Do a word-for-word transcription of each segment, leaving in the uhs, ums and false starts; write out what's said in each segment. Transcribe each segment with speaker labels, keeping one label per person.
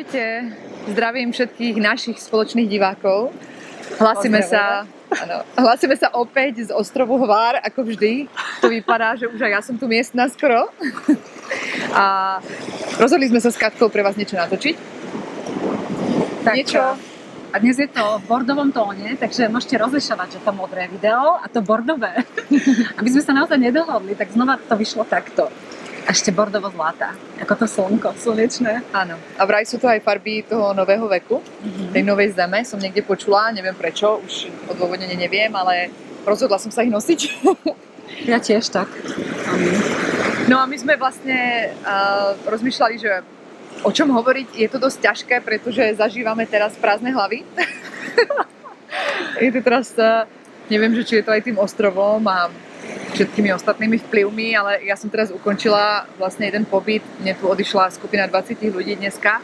Speaker 1: Ahojte, zdravím všetkých našich spoločných divákov. Hlasíme sa, áno, hlasíme sa opäť z ostrovu Hvar, ako vždy. To vypadá, že už aj ja som tu miestna skoro. A rozhodli sme sa s Katkou pre vás niečo natočiť.
Speaker 2: Tak,
Speaker 1: niečo...
Speaker 2: A dnes je to v bordovom tóne, takže môžete rozlišovať, že to modré video a to bordové. Aby sme sa naozaj nedohodli, tak znova to vyšlo takto. A ešte bordovo-zlatá, ako to slnko, slnečné.
Speaker 1: Áno. A vraj sú to aj farby toho nového veku, mm-hmm. tej novej zeme. Som niekde počula, neviem prečo, už odôvodnene neviem, ale rozhodla som sa ich nosiť.
Speaker 2: Ja tiež tak.
Speaker 1: No a my sme vlastne uh, rozmýšľali, že o čom hovoriť. Je to dosť ťažké, pretože zažívame teraz prázdne hlavy. Je to teraz, uh, neviem, že či je to aj tým ostrovom a všetkými ostatnými vplyvmi, ale ja som teraz ukončila vlastne jeden pobyt. Mne tu odišla skupina dvadsať ľudí dneska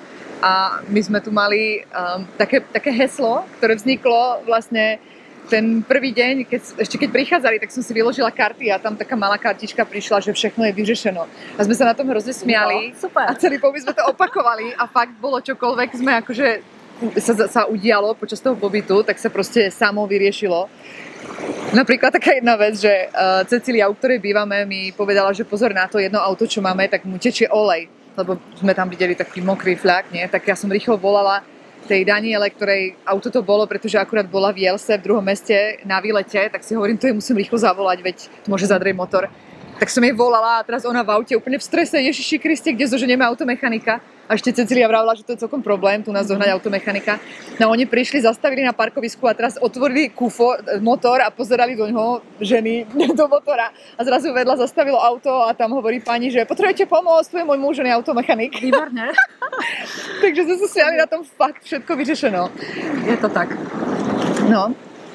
Speaker 1: a my sme tu mali um, také, také heslo, ktoré vzniklo vlastne ten prvý deň, keď, ešte keď prichádzali, tak som si vyložila karty a tam taká malá kartička prišla, že všechno je vyřešeno. A sme sa na tom hrozne smiali.
Speaker 2: No, super.
Speaker 1: A celý pobyt sme to opakovali a fakt bolo čokoľvek sme akože sa, sa udialo počas toho pobytu, tak sa proste samo vyriešilo. Napríklad taká jedna vec, že uh, Cecília, u ktorej bývame, mi povedala, že pozor na to jedno auto, čo máme, tak mu tečie olej, lebo sme tam videli taký mokrý fľak, nie? Tak ja som rýchlo volala tej Daniele, ktorej auto to bolo, pretože akurát bola v Jelse, v druhom meste na výlete, tak si hovorím, to jej musím rýchlo zavolať, veď môže zadrieť motor. Tak som jej volala a teraz ona v aute úplne v strese, Ježiši Kriste, kde zoženieme automechanika? A ešte Cecília vravila, že to je celkom problém, tu nás zohnať automechanika. No oni prišli, zastavili na parkovisku a teraz otvorili kufo, motor a pozerali do ňoho ženy do motora. A zrazu vedľa zastavilo auto a tam hovorí pani, že potrebujete pomôcť, tu je môj muž, on je automechanik.
Speaker 2: Výborne.
Speaker 1: Takže sme sa smiali na tom, fakt všetko vyřešeno.
Speaker 2: Je to tak.
Speaker 1: No.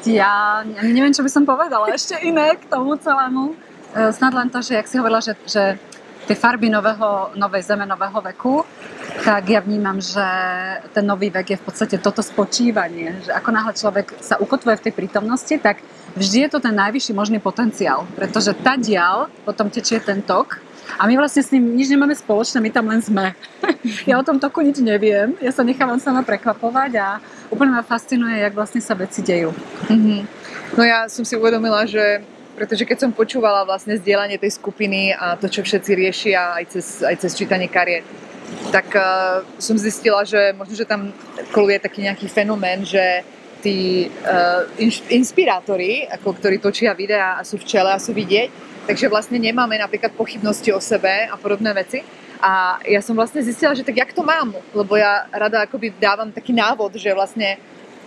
Speaker 2: Ja ani neviem, čo by som povedala ešte iné k tomu celému. Snad len to, že jak si hovorila, že, že tie farby nového, novej zeme, nového veku, tak ja vnímam, že ten nový vek je v podstate toto spočívanie, že ako náhle človek sa ukotvuje v tej prítomnosti, tak vždy je to ten najvyšší možný potenciál, pretože tá diaľ potom tečie ten tok a my vlastne s ním nič nemáme spoločné, my tam len sme. Ja o tom toku nič neviem, ja sa nechávam sama prekvapovať a úplne ma fascinuje, jak vlastne sa veci dejú.
Speaker 1: Mm-hmm. No ja som si uvedomila, že pretože keď som počúvala vlastne zdieľanie tej skupiny a to, čo všetci riešia aj cez, aj cez čítanie kariet, tak uh, som zistila, že možno, že tam koluje taký nejaký fenomén, že tí uh, inš, inšpirátori, ako ktorí točia videá a sú v čele a sú vidieť, takže vlastne nemáme napríklad pochybnosti o sebe a podobné veci. A ja som vlastne zistila, že tak jak to mám, lebo ja rada akoby dávam taký návod, že vlastne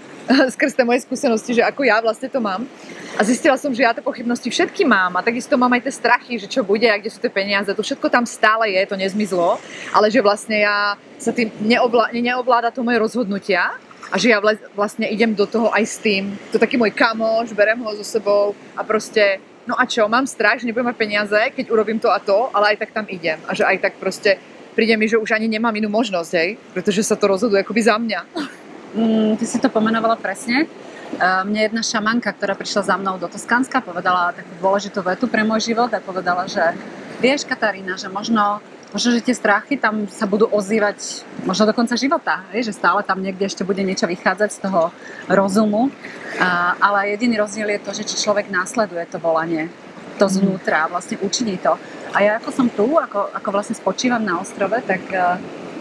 Speaker 1: skrz tie moje skúsenosti, že ako ja vlastne to mám. A zistila som, že ja tie pochybnosti všetky mám a takisto mám aj tie strachy, že čo bude a kde sú tie peniaze. To všetko tam stále je, to nezmizlo, ale že vlastne ja sa tým neovlá, neovláda to moje rozhodnutia a že ja vlastne idem do toho aj s tým. To je taký môj kamoš, berem ho so sebou a proste, no a čo, mám strach, že nebudem mať peniaze, keď urobím to a to, ale aj tak tam idem. A že aj tak proste príde mi, že už ani nemám inú možnosť, hej, pretože sa to rozhoduje akoby za mňa.
Speaker 2: Mm, ty si to pomenovala presne. Uh, mne jedna šamanka, ktorá prišla za mnou do Toskánska, povedala takú dôležitú vetu pre môj život a povedala, že vieš, Katarína, že možno, možno že tie strachy tam sa budú ozývať možno do konca života, vieš, že stále tam niekde ešte bude niečo vychádzať z toho rozumu, uh, ale jediný rozdiel je to, že či človek následuje to volanie, to zvnútra, vlastne učiní to. A ja ako som tu, ako, ako vlastne spočívam na ostrove, tak uh,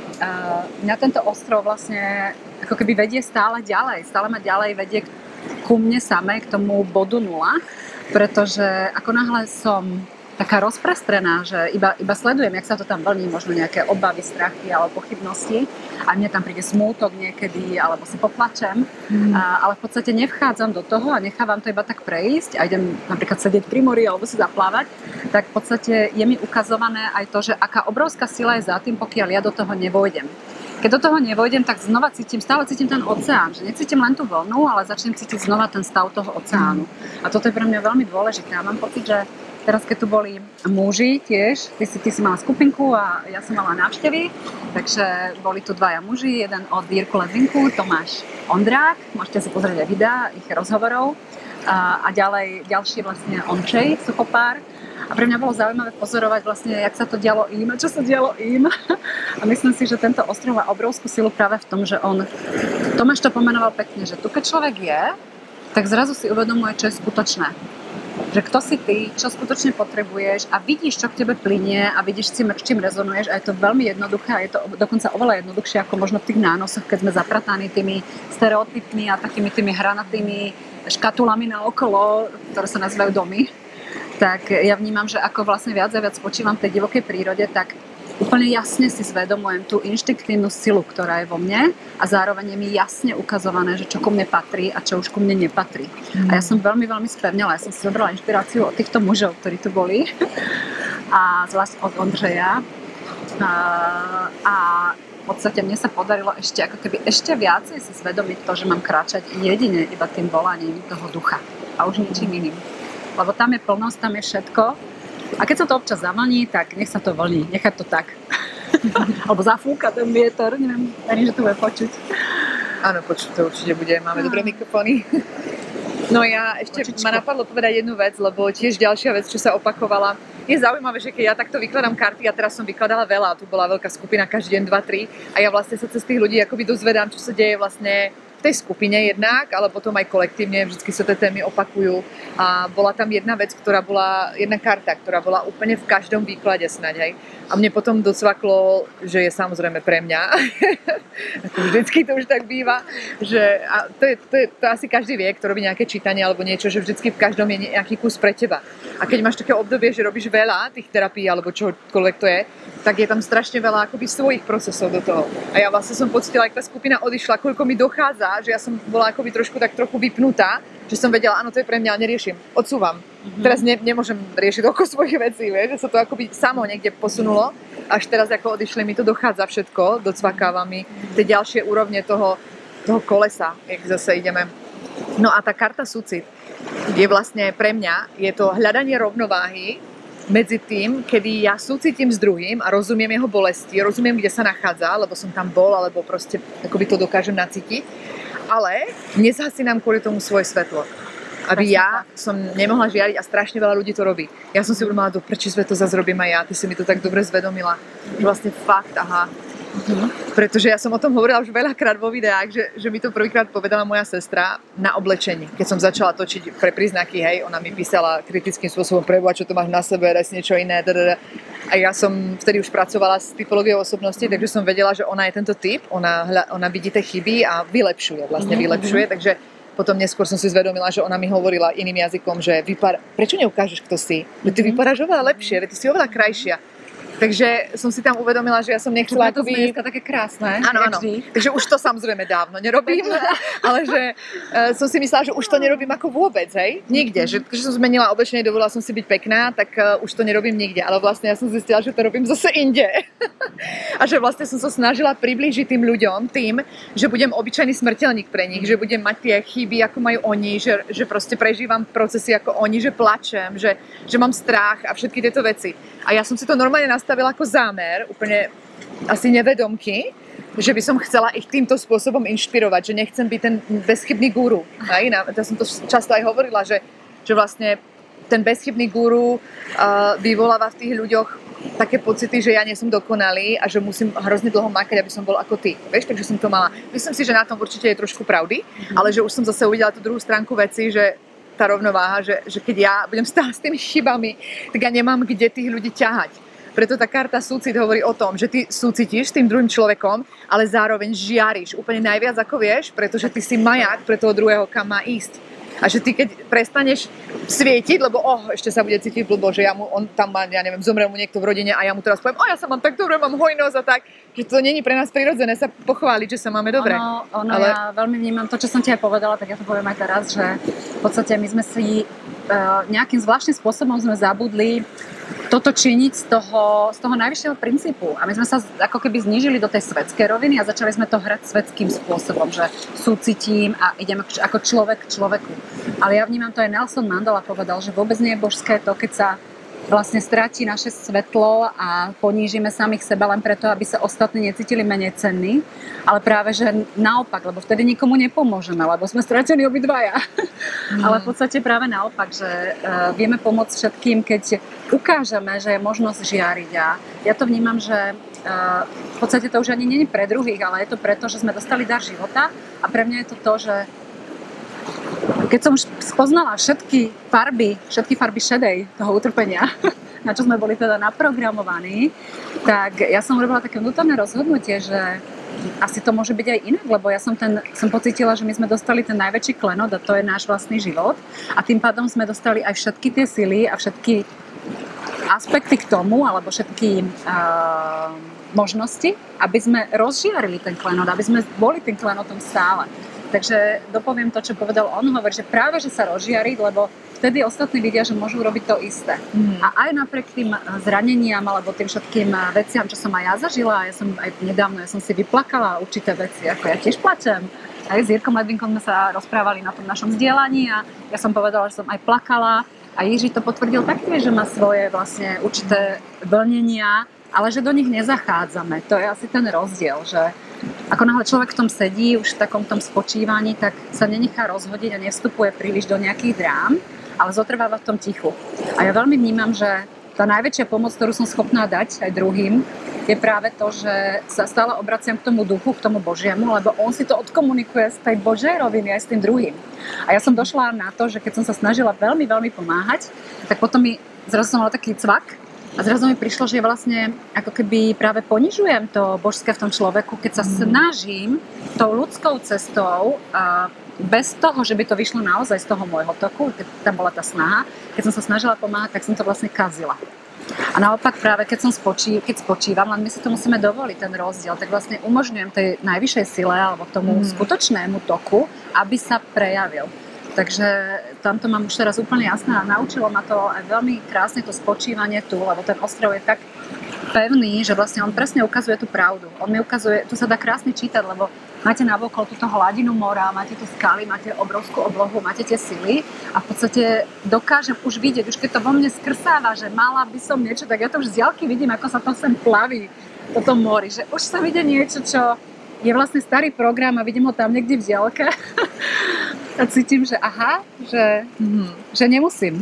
Speaker 2: uh, mňa tento ostrov vlastne ako keby vedie stále ďalej, stále ma ďalej vedie ku mne samej, k tomu bodu nula, pretože ako náhle som taká rozprestrená, že iba, iba sledujem, jak sa to tam vlní, možno nejaké obavy, strachy alebo pochybnosti a mne tam príde smútok niekedy, alebo si poplačem, mm. a, ale v podstate nevchádzam do toho a nechávam to iba tak prejsť a idem napríklad sedieť pri mori alebo si zaplávať, tak v podstate je mi ukazované aj to, že aká obrovská sila je za tým, pokiaľ ja do toho nevojdem. Keď do toho nevojdem, tak znova cítim, stále cítim ten oceán, že necítim len tú vlnu, ale začnem cítiť znova ten stav toho oceánu. A toto je pre mňa veľmi dôležité. A mám pocit, že teraz, keď tu boli muži tiež, ty si, ty si mala skupinku a ja som mala návštevy, takže boli tu dvaja muži, jeden od Jirku Lezinku, Tomáš Ondrák, môžete si pozrieť aj videá ich rozhovorov, a, a ďalej ďalší vlastne Ondřej Suchopár. A pre mňa bolo zaujímavé pozorovať vlastne, jak sa to dialo im a čo sa dialo im. A myslím si, že tento ostrov má obrovskú silu práve v tom, že on, Tomáš to pomenoval pekne, že tu keď človek je, tak zrazu si uvedomuje, čo je skutočné. Že kto si ty, čo skutočne potrebuješ a vidíš, čo k tebe plynie a vidíš, s čím rezonuješ a je to veľmi jednoduché a je to dokonca oveľa jednoduchšie ako možno v tých nánosoch, keď sme zaprataní tými stereotypmi a takými tými hranatými škatulami na okolo, ktoré sa nazývajú domy. Tak ja vnímam, že ako vlastne viac a viac počívam v tej divokej prírode, tak úplne jasne si zvedomujem tú inštinktívnu silu, ktorá je vo mne a zároveň je mi jasne ukazované, že čo ku mne patrí a čo už ku mne nepatrí. Mm. A ja som veľmi, veľmi spevnela. Ja som si zobrala inšpiráciu od týchto mužov, ktorí tu boli a zvlášť od Ondřeja. A, a v podstate mne sa podarilo ešte ako keby ešte viacej si zvedomiť to, že mám kráčať jedine iba tým volaním toho ducha a už ničím iným. Lebo tam je plnosť, tam je všetko. A keď sa to občas zavlní, tak nech sa to vlní, nechať to tak. Alebo zafúka ten vietor, neviem, verím, že to bude počuť.
Speaker 1: Áno, počuť to určite bude, máme dobré mikrofóny. No ja ešte Počičko. Ma napadlo povedať jednu vec, lebo tiež ďalšia vec, čo sa opakovala. Je zaujímavé, že keď ja takto vykladám karty, a teraz som vykladala veľa, tu bola veľká skupina, každý deň dva tri, a ja vlastne sa cez tých ľudí akoby dozvedám, čo sa deje vlastne v tej skupine jednak, ale potom aj kolektívne, vždycky sa tie témy opakujú. A bola tam jedna vec, ktorá bola, jedna karta, ktorá bola úplne v každom výklade snáď, hej. A mne potom docvaklo, že je samozrejme pre mňa. Ako vždycky to už tak býva, že a to, je, to, je, to asi každý vie, kto robí nejaké čítanie alebo niečo, že vždycky v každom je nejaký kus pre teba. A keď máš také obdobie, že robíš veľa tých terapií alebo čokoľvek to je, tak je tam strašne veľa akoby svojich procesov do toho. A ja vlastne som pocitila, ak tá skupina odišla, koľko mi dochádza, že ja som bola akoby trošku tak trochu vypnutá, že som vedela, áno, to je pre mňa, neriešim, odsúvam. Mm-hmm. Teraz ne, nemôžem riešiť oko svojich vecí, vieš, že sa to akoby samo niekde posunulo, až teraz ako odišli, mi to dochádza všetko, docvakáva mi tie ďalšie úrovne toho, toho kolesa, jak zase ideme. No a tá karta súcit je vlastne pre mňa, je to hľadanie rovnováhy medzi tým, kedy ja súcitím s druhým a rozumiem jeho bolesti, rozumiem, kde sa nachádza, lebo som tam bol, alebo proste akoby to dokážem nacítiť, ale nezhasínam kvôli tomu svoje svetlo. Aby ja som nemohla žiariť a strašne veľa ľudí to robí. Ja som si uvedomila, do prečo to zase robím aj ja, ty si mi to tak dobre zvedomila. Že vlastne fakt, aha. Mhm. Pretože ja som o tom hovorila už veľakrát vo videách, že, že mi to prvýkrát povedala moja sestra na oblečení. Keď som začala točiť pre príznaky, hej, ona mi písala kritickým spôsobom, preboha, čo to máš na sebe, daj si niečo iné. Dadada. A ja som vtedy už pracovala s typológiou osobnosti, takže som vedela, že ona je tento typ, ona, ona vidí tie chyby a vylepšuje, vlastne mm-hmm. vylepšuje, takže potom neskôr som si zvedomila, že ona mi hovorila iným jazykom, že vypar... prečo neukážeš, kto si? Veď ty vyparáš oveľa lepšie, veď ty si oveľa krajšia. Takže som si tam uvedomila, že ja som nechcela akoby...
Speaker 2: To sme také krásne.
Speaker 1: Áno, áno. Takže už to samozrejme dávno nerobím, ale že uh, som si myslela, že už to nerobím ako vôbec, hej? Nikde. Že, že som zmenila oblečenie, dovolila som si byť pekná, tak uh, už to nerobím nikde. Ale vlastne ja som zistila, že to robím zase inde. A že vlastne som sa snažila priblížiť tým ľuďom tým, že budem obyčajný smrteľník pre nich, že budem mať tie chyby, ako majú oni, že, že proste prežívam procesy ako oni, že plačem, že, že mám strach a všetky tieto veci. A ja som si to normálne nastavila ako zámer, úplne asi nevedomky, že by som chcela ich týmto spôsobom inšpirovať, že nechcem byť ten bezchybný guru. Ja som to často aj hovorila, že, že vlastne ten bezchybný guru uh, vyvoláva v tých ľuďoch také pocity, že ja nie som dokonalý a že musím hrozne dlho makať, aby som bol ako ty. Vieš, takže som to mala. Myslím si, že na tom určite je trošku pravdy, mm-hmm. ale že už som zase uvidela tú druhú stránku veci, že tá rovnováha, že, že keď ja budem stále s tými chybami, tak ja nemám kde tých ľudí ťahať. Preto tá karta súcit hovorí o tom, že ty súcitíš s tým druhým človekom, ale zároveň žiariš úplne najviac ako vieš, pretože ty si maják pre toho druhého, kam má ísť. A že ty keď prestaneš svietiť, lebo oh, ešte sa bude cítiť blbo, že ja mu, on tam má, ja neviem, zomrel mu niekto v rodine a ja mu teraz poviem, o ja sa mám tak dobre, mám hojnosť a tak, že to není pre nás prirodzené sa pochváliť, že sa máme dobre.
Speaker 2: Ono, ono
Speaker 1: ale...
Speaker 2: ja veľmi vnímam to, čo som ti aj povedala, tak ja to poviem aj teraz, že v podstate my sme si uh, nejakým zvláštnym spôsobom sme zabudli toto činiť z toho, z toho najvyššieho princípu. A my sme sa ako keby znížili do tej svetskej roviny a začali sme to hrať svetským spôsobom, že súcitím a idem ako človek k človeku. Ale ja vnímam, to aj Nelson Mandela povedal, že vôbec nie je božské to, keď sa vlastne stratí naše svetlo a ponížime samých seba len preto, aby sa ostatní necítili menej cenní, ale práve, že naopak, lebo vtedy nikomu nepomôžeme, lebo sme stratení obidvaja. Mm. Ale v podstate práve naopak, že uh, vieme pomôcť všetkým, keď ukážeme, že je možnosť žiariť. A ja to vnímam, že uh, v podstate to už ani nie je pre druhých, ale je to preto, že sme dostali dar života a pre mňa je to to, že keď som už spoznala všetky farby, všetky farby šedej toho utrpenia, na čo sme boli teda naprogramovaní, tak ja som urobila také vnútorné rozhodnutie, že asi to môže byť aj inak, lebo ja som, ten, som pocítila, že my sme dostali ten najväčší klenot a to je náš vlastný život a tým pádom sme dostali aj všetky tie sily a všetky aspekty k tomu, alebo všetky uh, možnosti, aby sme rozžiarili ten klenot, aby sme boli tým klenotom stále. Takže dopoviem to, čo povedal on, hovorí, že práve, že sa rozžiariť, lebo vtedy ostatní vidia, že môžu robiť to isté. Mm. A aj napriek tým zraneniam alebo tým všetkým veciam, čo som aj ja zažila, ja som aj nedávno, ja som si vyplakala určité veci, ako ja tiež plačem. Aj s Jirkom Ledvinkom sme sa rozprávali na tom našom zdieľaní a ja som povedala, že som aj plakala a Jiří to potvrdil taktiež, že má svoje vlastne určité vlnenia, ale že do nich nezachádzame. To je asi ten rozdiel, že ako náhle človek v tom sedí, už v takom tom spočívaní, tak sa nenechá rozhodiť a nevstupuje príliš do nejakých drám, ale zotrváva v tom tichu. A ja veľmi vnímam, že tá najväčšia pomoc, ktorú som schopná dať aj druhým, je práve to, že sa stále obraciam k tomu duchu, k tomu Božiemu, lebo on si to odkomunikuje z tej Božej roviny aj s tým druhým. A ja som došla na to, že keď som sa snažila veľmi, veľmi pomáhať, tak potom mi zrazu som mala taký cvak, a zrazu mi prišlo, že vlastne ako keby práve ponižujem to božské v tom človeku, keď sa snažím tou ľudskou cestou, bez toho, že by to vyšlo naozaj z toho môjho toku, keď tam bola tá snaha, keď som sa snažila pomáhať, tak som to vlastne kazila. A naopak práve keď som spočí, keď spočívam, len my si to musíme dovoliť, ten rozdiel, tak vlastne umožňujem tej najvyššej sile alebo tomu mm. skutočnému toku, aby sa prejavil. Takže tamto mám už teraz úplne jasné a naučilo ma to aj veľmi krásne to spočívanie tu, lebo ten ostrov je tak pevný, že vlastne on presne ukazuje tú pravdu. On mi ukazuje, tu sa dá krásne čítať, lebo máte navokol túto hladinu mora, máte tu skaly, máte obrovskú oblohu, máte tie sily a v podstate dokážem už vidieť, už keď to vo mne skrsáva, že mala by som niečo, tak ja to už z diaľky vidím, ako sa to sem plaví po tom mori, že už sa vidie niečo, čo je vlastne starý program a vidím ho tam niekde v diaľke a cítim, že aha, že, mm, že nemusím.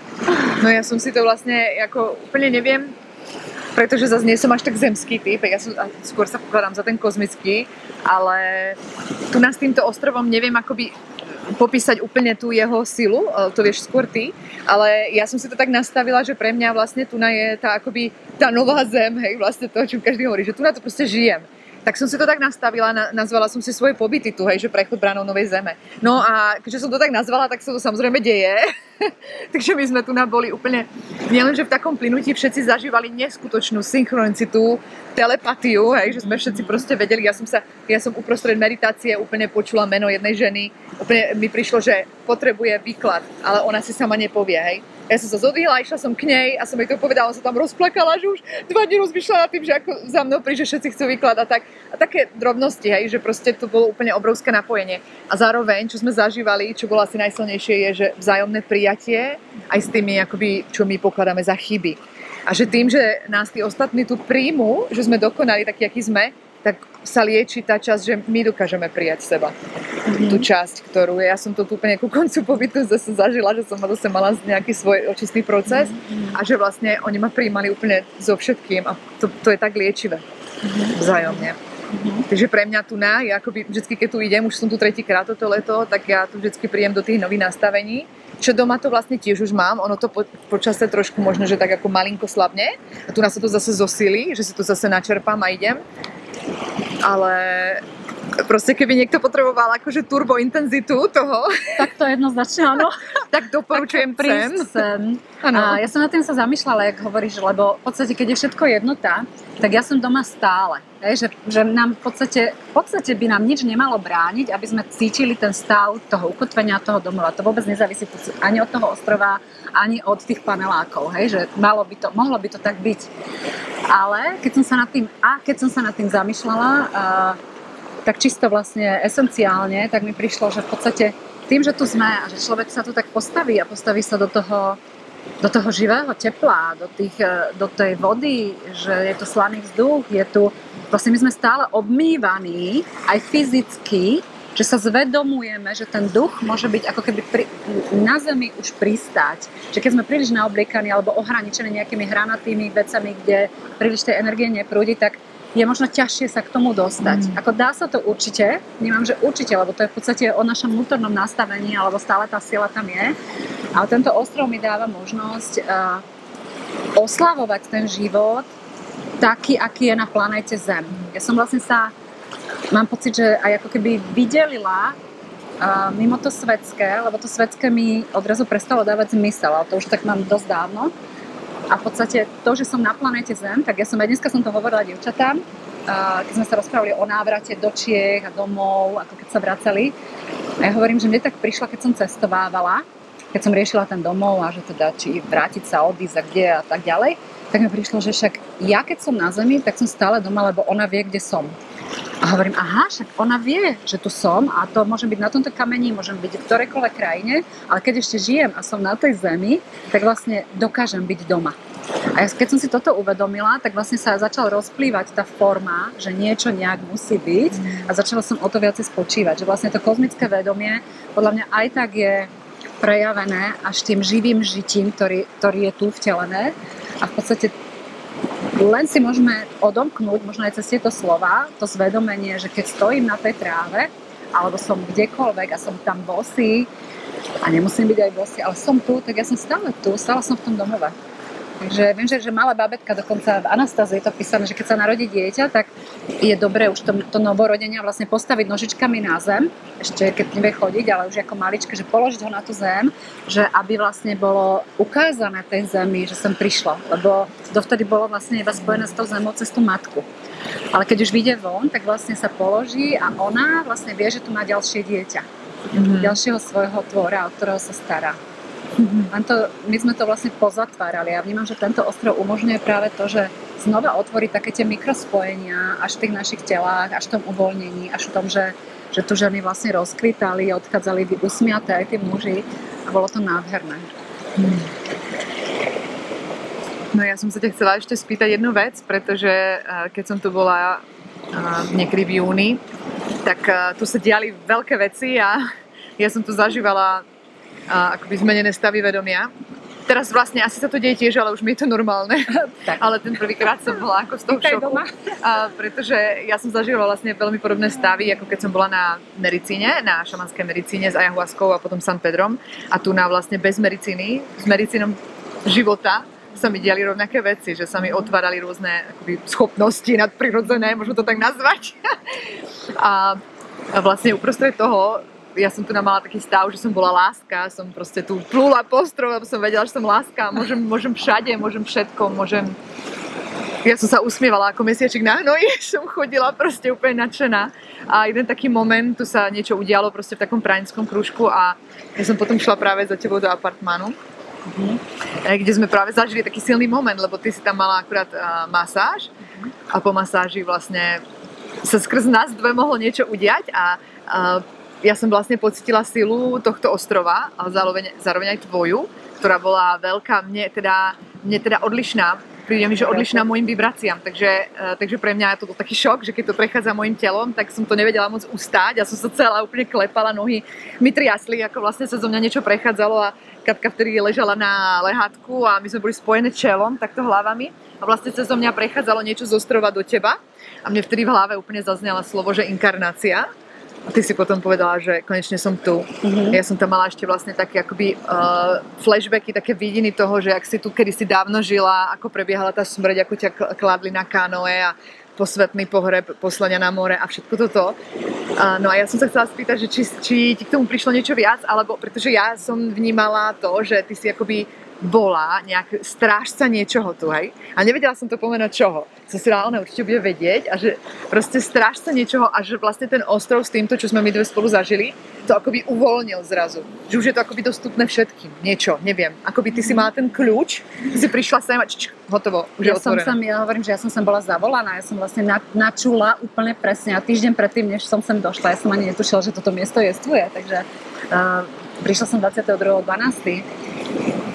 Speaker 1: No ja som si to vlastne, ako úplne neviem, pretože zase nie som až tak zemský typ, ja som, skôr sa pokladám za ten kozmický, ale tu nás týmto ostrovom neviem akoby popísať úplne tú jeho silu, to vieš skôr ty, ale ja som si to tak nastavila, že pre mňa vlastne tu je tá akoby tá nová zem, hej, vlastne to, čo každý hovorí, že tu na to proste žijem. Tak som si to tak nastavila, nazvala som si svoje pobyty tu, hej, že prechod bránou Novej Zeme. No a keďže som to tak nazvala, tak sa to samozrejme deje. Takže my sme tu boli úplne, nielenže v takom plynutí všetci zažívali neskutočnú synchronicitu, telepatiu, hej, že sme všetci proste vedeli, ja som sa, ja som uprostred meditácie úplne počula meno jednej ženy, úplne mi prišlo, že potrebuje výklad, ale ona si sama nepovie, hej. Ja som sa zodvihla, išla som k nej a som jej to povedala, som sa tam rozplakala, že už dva dní rozmýšľala tým, že ako za mnou príde, všetci chcú výklad a tak. A také drobnosti, hej, že proste to bolo úplne obrovské napojenie. A zároveň, čo sme zažívali, čo bolo asi najsilnejšie, je, že vzájomné prijatie aj s tými, akoby, čo my pokladáme za chyby. A že tým, že nás tí ostatní tu príjmu, že sme dokonali takí, akí sme, tak sa lieči tá časť, že my dokážeme prijať seba. Mm-hmm. Tú časť, ktorú ja som to tu úplne ku koncu pobytu zase zažila, že som zase mala nejaký svoj očistný proces mm-hmm. a že vlastne oni ma prijímali úplne so všetkým a to, to je tak liečivé mm-hmm. vzájomne. Mm-hmm. Takže pre mňa tu na, ja akoby vždycky, keď tu idem, už som tu tretíkrát toto leto, tak ja tu vždycky príjem do tých nových nastavení. Čo doma to vlastne tiež už mám, ono to po, počase trošku možno, že tak ako malinko slabne a tu nás sa to zase zosíli, že si tu zase načerpám a idem. Ale proste keby niekto potreboval akože turbo intenzitu toho,
Speaker 2: tak to jednoznačne áno.
Speaker 1: Tak doporučujem sem.
Speaker 2: sem. A ja som nad tým sa zamýšľala, jak hovoríš, lebo v podstate, keď je všetko jednota, tak ja som doma stále. Že, že nám v podstate, v podstate by nám nič nemalo brániť, aby sme cítili ten stav toho ukotvenia toho domova. To vôbec nezávisí ani od toho ostrova, ani od tých panelákov. Hej? Že malo by to, mohlo by to tak byť. Ale keď som sa nad tým, a keď som sa nad tým zamýšľala, uh, tak čisto vlastne esenciálne, tak mi prišlo, že v podstate tým, že tu sme a že človek sa tu tak postaví a postaví sa do toho do toho živého tepla, do, tých, do tej vody, že je to slaný vzduch, je tu, vlastne my sme stále obmývaní, aj fyzicky, že sa zvedomujeme, že ten duch môže byť ako keby pri, na zemi už pristáť. Že keď sme príliš naobliekaní alebo ohraničení nejakými hranatými vecami, kde príliš tej energie neprúdi, tak je možno ťažšie sa k tomu dostať. Mm. Ako dá sa to určite, vnímam, že určite, lebo to je v podstate o našom vnútornom nastavení, alebo stále tá sila tam je. Ale tento ostrov mi dáva možnosť uh, oslavovať ten život taký, aký je na planéte Zem. Ja som vlastne sa, mám pocit, že aj ako keby vydelila uh, mimo to svetské, lebo to svetské mi odrazu prestalo dávať zmysel, ale to už tak mám dosť dávno. A v podstate to, že som na planéte Zem, tak ja som aj dneska som to hovorila dievčatám, uh, keď sme sa rozprávali o návrate do Čiech a domov, ako keď sa vracali. A ja hovorím, že mne tak prišla, keď som cestovávala, keď som riešila ten domov a že teda či vrátiť sa, odísť a kde a tak ďalej, tak mi prišlo, že však ja keď som na Zemi, tak som stále doma, lebo ona vie, kde som. A hovorím, aha, však ona vie, že tu som a to môžem byť na tomto kameni, môžem byť v ktorejkoľvek krajine, ale keď ešte žijem a som na tej Zemi, tak vlastne dokážem byť doma. A ja, keď som si toto uvedomila, tak vlastne sa začala rozplývať tá forma, že niečo nejak musí byť a začala som o to viacej spočívať, že vlastne to kozmické vedomie podľa mňa aj tak je prejavené až tým živým žitím, ktorý, ktorý je tu vtelené a v podstate len si môžeme odomknúť, možno aj cez tieto slova, to zvedomenie, že keď stojím na tej tráve, alebo som kdekoľvek a som tam bosý, a nemusím byť aj bosý, ale som tu, tak ja som stále tu, stále som v tom domove. Takže viem, že, že malá babetka, dokonca v Anastázii je to písané, že keď sa narodí dieťa, tak je dobré už to, to novorodenie vlastne postaviť nožičkami na zem, ešte keď nevie chodiť, ale už ako maličké, že položiť ho na tú zem, že aby vlastne bolo ukázané tej zemi, že sem prišlo, lebo dovtedy bolo vlastne iba spojené s tou zemou cez tú matku. Ale keď už vyjde von, tak vlastne sa položí a ona vlastne vie, že tu má ďalšie dieťa, mm-hmm. ďalšieho svojho tvora, o ktorého sa stará. Mm-hmm. To, my sme to vlastne pozatvárali a ja vnímam, že tento ostrov umožňuje práve to, že znova otvorí také tie mikrospojenia až v tých našich telách, až v tom uvoľnení, až v tom, že, že tu ženy vlastne rozkvitali, odchádzali usmiaté aj tí muži a bolo to nádherné. Mm.
Speaker 1: No ja som sa ťa chcela ešte spýtať jednu vec, pretože keď som tu bola niekedy v júni, tak tu sa diali veľké veci a ja som tu zažívala a akoby zmenené stavy vedomia. Teraz vlastne asi sa to deje tiež, ale už mi je to normálne. Ale ten prvýkrát som bola ako z toho šoku. A pretože ja som zažívala vlastne veľmi podobné stavy, ako keď som bola na medicíne, na šamanskej medicíne s ayahuaskou a potom San Pedrom. A tu na vlastne bez medicíny, s medicínom života sa mi diali rovnaké veci, že sa mi otvárali rôzne akoby, schopnosti nadprirodzené, môžeme to tak nazvať. A, a vlastne uprostred toho ja som tu mala taký stav, že som bola láska, som proste tu plula po strome, lebo som vedela, že som láska, môžem, môžem všade, môžem všetko, môžem... Ja som sa usmievala ako mesiačik na hnoji, som chodila proste úplne nadšená a jeden taký moment, tu sa niečo udialo proste v takom pranickom krúžku a ja som potom šla práve za tebou do apartmánu, mm-hmm. kde sme práve zažili taký silný moment, lebo ty si tam mala akurát uh, masáž mm-hmm. a po masáži vlastne sa skrz nás dve mohlo niečo udiať a uh, ja som vlastne pocítila silu tohto ostrova, ale zároveň, zároveň aj tvoju, ktorá bola veľká, mne teda, mne teda odlišná. Príde mi, že odlišná mojim vibráciám, takže, takže pre mňa je to taký šok, že keď to prechádza mojim telom, tak som to nevedela moc ustáť. Ja som sa celá úplne klepala, nohy mi triasli, ako vlastne sa zo mňa niečo prechádzalo a Katka vtedy ležala na lehátku a my sme boli spojené čelom, takto hlavami a vlastne sa zo mňa prechádzalo niečo z ostrova do teba a mne vtedy v hlave úplne zaznela slovo, že inkarnácia. A ty si potom povedala, že konečne som tu. Mm-hmm. Ja som tam mala ešte vlastne také akoby uh, flashbacky, také vidiny toho, že ak si tu kedysi dávno žila, ako prebiehala tá smrť, ako ťa kladli na kanoe a posvetný pohreb, poslania na more a všetko toto. Uh, no a ja som sa chcela spýtať, že či, či ti k tomu prišlo niečo viac, alebo pretože ja som vnímala to, že ty si akoby bola nejak strážca niečoho tu, hej? A nevedela som to pomenovať čoho. Som si dala, ona určite bude vedieť a že proste strážca niečoho a že vlastne ten ostrov s týmto, čo sme my dve spolu zažili, to akoby uvoľnil zrazu. Že už je to akoby dostupné všetkým. Niečo, neviem. Akoby ty si mala ten kľúč, si prišla sem a č, č, hotovo, už
Speaker 2: ja
Speaker 1: je otvorené.
Speaker 2: Som, ja hovorím, že ja som sem bola zavolaná, ja som vlastne na, načula úplne presne a týždeň predtým, než som sem došla, ja som ani netušila, že toto miesto jestvuje, takže uh, prišla som dvadsiateho druhého decembra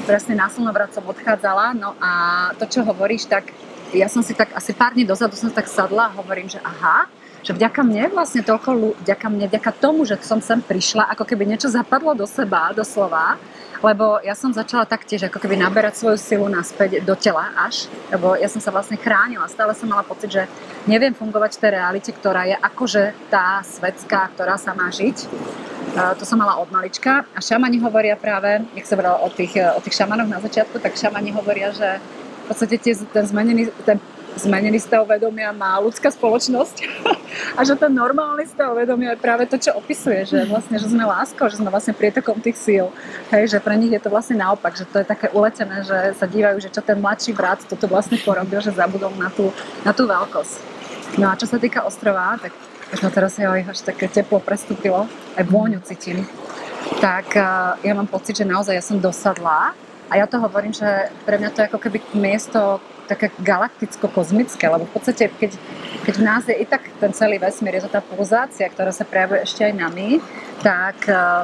Speaker 2: presne na slnovrat som odchádzala. No a to, čo hovoríš, tak ja som si tak asi pár dní dozadu som tak sadla a hovorím, že aha, že vďaka mne vlastne toľko ľudí, vďaka mne, vďaka tomu, že som sem prišla, ako keby niečo zapadlo do seba, doslova, lebo ja som začala taktiež ako keby naberať svoju silu naspäť do tela až, lebo ja som sa vlastne chránila, stále som mala pocit, že neviem fungovať v tej realite, ktorá je akože tá svetská, ktorá sa má žiť. Uh, to som mala od malička a šamani hovoria práve, jak sa vrala o tých, o tých šamanoch na začiatku, tak šamani hovoria, že v podstate tie, ten zmenený, ten zmenený stav vedomia má ľudská spoločnosť a že ten normálny stav vedomia je práve to, čo opisuje, že vlastne, že sme láskou, že sme vlastne prietokom tých síl, hej, že pre nich je to vlastne naopak, že to je také uletené, že sa dívajú, že čo ten mladší brat toto vlastne porobil, že zabudol na tú, na tú veľkosť. No a čo sa týka ostrova, tak už ma teraz aj až také teplo prestúpilo, aj vôňu cítim, tak uh, ja mám pocit, že naozaj ja som dosadlá a ja to hovorím, že pre mňa to je ako keby miesto také galakticko-kozmické, lebo v podstate, keď, keď v nás je i tak ten celý vesmír, je to tá pulzácia, ktorá sa prejavuje ešte aj nami, tak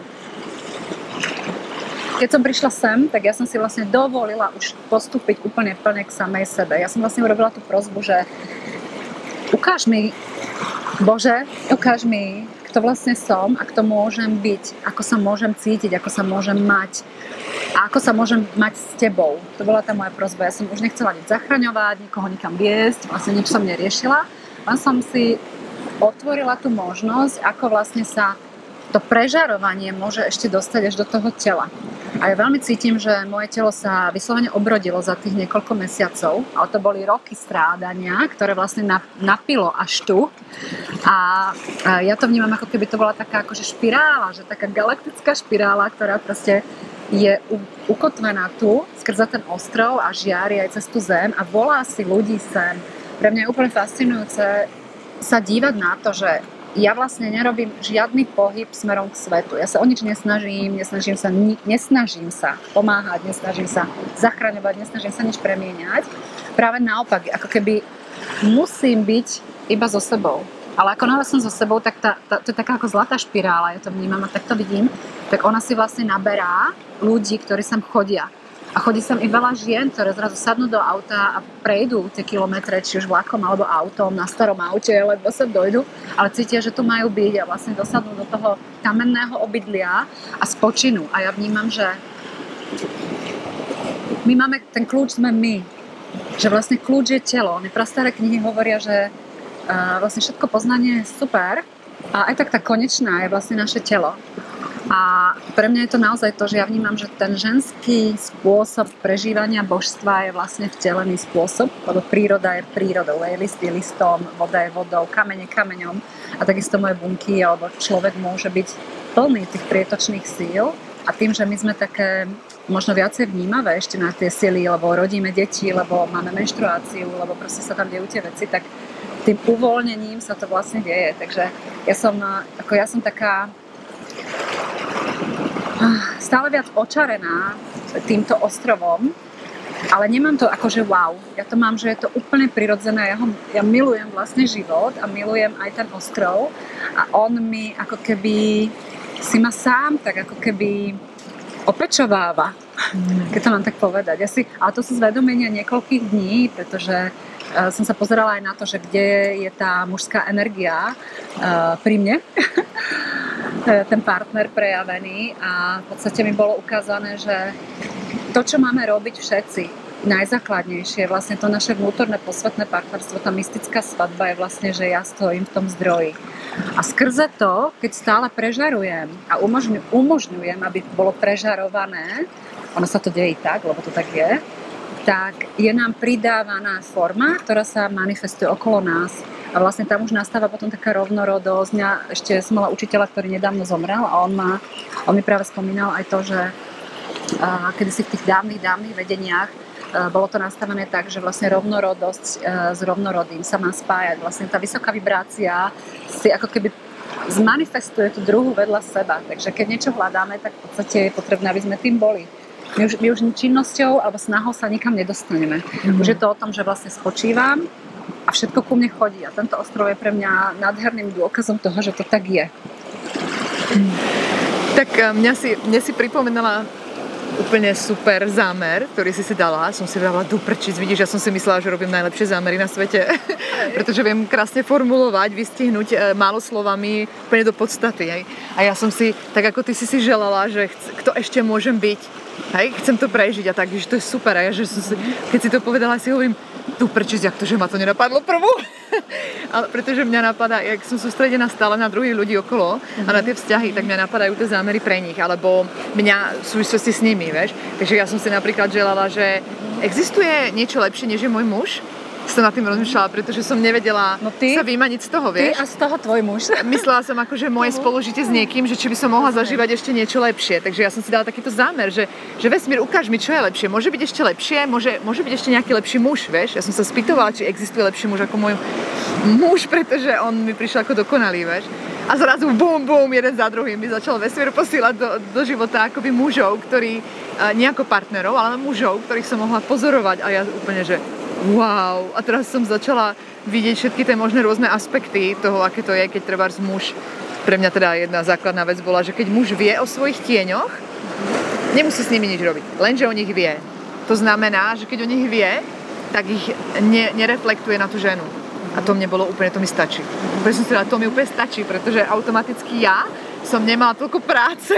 Speaker 2: keď som prišla sem, tak ja som si vlastne dovolila už postúpiť úplne plne k samej sebe. Ja som vlastne urobila tú prosbu, že ukáž mi, Bože, ukáž mi, kto vlastne som a kto môžem byť, ako sa môžem cítiť, ako sa môžem mať a ako sa môžem mať s tebou. To bola tá moja prosba. Ja som už nechcela nič zachraňovať, nikoho nikam viesť, vlastne nič som neriešila. Len som si otvorila tú možnosť, ako vlastne sa to prežarovanie môže ešte dostať až do toho tela. A ja veľmi cítim, že moje telo sa vyslovene obrodilo za tých niekoľko mesiacov, ale to boli roky strádania, ktoré vlastne napilo až tu. A ja to vnímam, ako keby to bola taká akože špirála, že taká galaktická špirála, ktorá proste je ukotvená tu, skrze ten ostrov a žiari aj cez tú zem a volá si ľudí sem. Pre mňa je úplne fascinujúce sa dívať na to, že ja vlastne nerobím žiadny pohyb smerom k svetu. Ja sa o nič nesnažím, nesnažím sa, nesnažím sa pomáhať, nesnažím sa zachraňovať, nesnažím sa nič premieňať. Práve naopak, ako keby musím byť iba so sebou. Ale ako náhle som so sebou, tak tá, tá, to je taká ako zlatá špirála, ja to vnímam a tak to vidím, tak ona si vlastne naberá ľudí, ktorí sem chodia. A chodí sem i veľa žien, ktoré zrazu sadnú do auta a prejdú tie kilometre, či už vlakom alebo autom, na starom aute, lebo sa dojdu, ale cítia, že tu majú byť a vlastne dosadnú do toho kamenného obydlia a spočinú. A ja vnímam, že my máme, ten kľúč sme my, že vlastne kľúč je telo. Oni prastaré knihy hovoria, že uh, vlastne všetko poznanie je super a aj tak tá konečná je vlastne naše telo. A pre mňa je to naozaj to, že ja vnímam, že ten ženský spôsob prežívania božstva je vlastne vtelený spôsob, lebo príroda je prírodou, je list je listom, voda je vodou, kameň je kameňom a takisto moje bunky, alebo človek môže byť plný tých prietočných síl a tým, že my sme také možno viacej vnímavé ešte na tie sily, lebo rodíme deti, lebo máme menštruáciu, lebo proste sa tam dejú tie veci, tak tým uvoľnením sa to vlastne deje. Takže ja som, ako ja som taká stále viac očarená týmto ostrovom, ale nemám to ako, že wow. Ja to mám, že je to úplne prirodzené. Ja, ho, ja milujem vlastne život a milujem aj ten ostrov a on mi ako keby si ma sám tak ako keby opečováva, mm. keď to mám tak povedať. Ja si, ale to sú zvedomenia niekoľkých dní, pretože uh, som sa pozerala aj na to, že kde je tá mužská energia uh, pri mne. ten partner prejavený a v podstate mi bolo ukázané, že to, čo máme robiť všetci, najzákladnejšie, vlastne to naše vnútorné posvetné partnerstvo, tá mystická svadba je vlastne, že ja stojím v tom zdroji. A skrze to, keď stále prežarujem a umožňujem, umožňujem, aby bolo prežarované, ono sa to deje tak, lebo to tak je, tak je nám pridávaná forma, ktorá sa manifestuje okolo nás. A vlastne tam už nastáva potom taká rovnorodosť. Ja ešte som mala učiteľa, ktorý nedávno zomrel a on, ma, on mi práve spomínal aj to, že uh, kedysi v tých dávnych, dávnych vedeniach uh, bolo to nastavené tak, že vlastne rovnorodosť uh, s rovnorodým sa má spájať. Vlastne tá vysoká vibrácia si ako keby zmanifestuje tú druhú vedľa seba. Takže keď niečo hľadáme, tak v podstate je potrebné, aby sme tým boli. My už, my už činnosťou alebo snahou sa nikam nedostaneme. Mm-hmm. Už je to o tom, že vlastne spočívam a všetko ku mne chodí. A tento ostrov je pre mňa nádherným dôkazom toho, že to tak je.
Speaker 1: Tak mňa si, mňa si pripomenala úplne super zámer, ktorý si si dala. Som si dala do prčic, vidíš, ja som si myslela, že robím najlepšie zámery na svete, pretože viem krásne formulovať, vystihnúť e, málo slovami úplne do podstaty. Hej. A ja som si, tak ako ty si si želala, že chc- kto ešte môžem byť, hej, chcem to prežiť a tak, že to je super. A ja, že som si, keď si to povedala, si hovorím, tu prčiť, jak to, že ma to nenapadlo prvú. Ale pretože mňa napadá, jak som sústredená stále na druhých ľudí okolo mm-hmm. a na tie vzťahy, tak mňa napadajú tie zámery pre nich, alebo mňa v súvislosti s nimi, vieš. Takže ja som si napríklad želala, že existuje niečo lepšie, než je môj muž. Som nad tým rozmýšľala, pretože som nevedela no ty, sa vymaniť z toho, vieš.
Speaker 2: Ty a z toho tvoj muž.
Speaker 1: Myslela som akože moje spolužitie s niekým, že či by som mohla zažívať ešte niečo lepšie. Takže ja som si dala takýto zámer, že, že vesmír, ukáž mi, čo je lepšie. Môže byť ešte lepšie, môže, môže byť ešte nejaký lepší muž, vieš. Ja som sa spýtovala, či existuje lepší muž ako môj muž, pretože on mi prišiel ako dokonalý, vieš. A zrazu bum, bum, jeden za druhým mi začal vesmír posílať do, do života akoby mužov, ktorí, nie ako partnerov, ale mužov, ktorých som mohla pozorovať a ja úplne, že wow, a teraz som začala vidieť všetky tie možné rôzne aspekty toho, aké to je, keď trebárs muž, pre mňa teda jedna základná vec bola, že keď muž vie o svojich tieňoch, nemusí s nimi nič robiť, lenže o nich vie. To znamená, že keď o nich vie, tak ich ne, nereflektuje na tú ženu. A to mne bolo úplne, to mi stačí. Úplne som si dala, to mi úplne stačí, pretože automaticky ja som nemala toľko práce.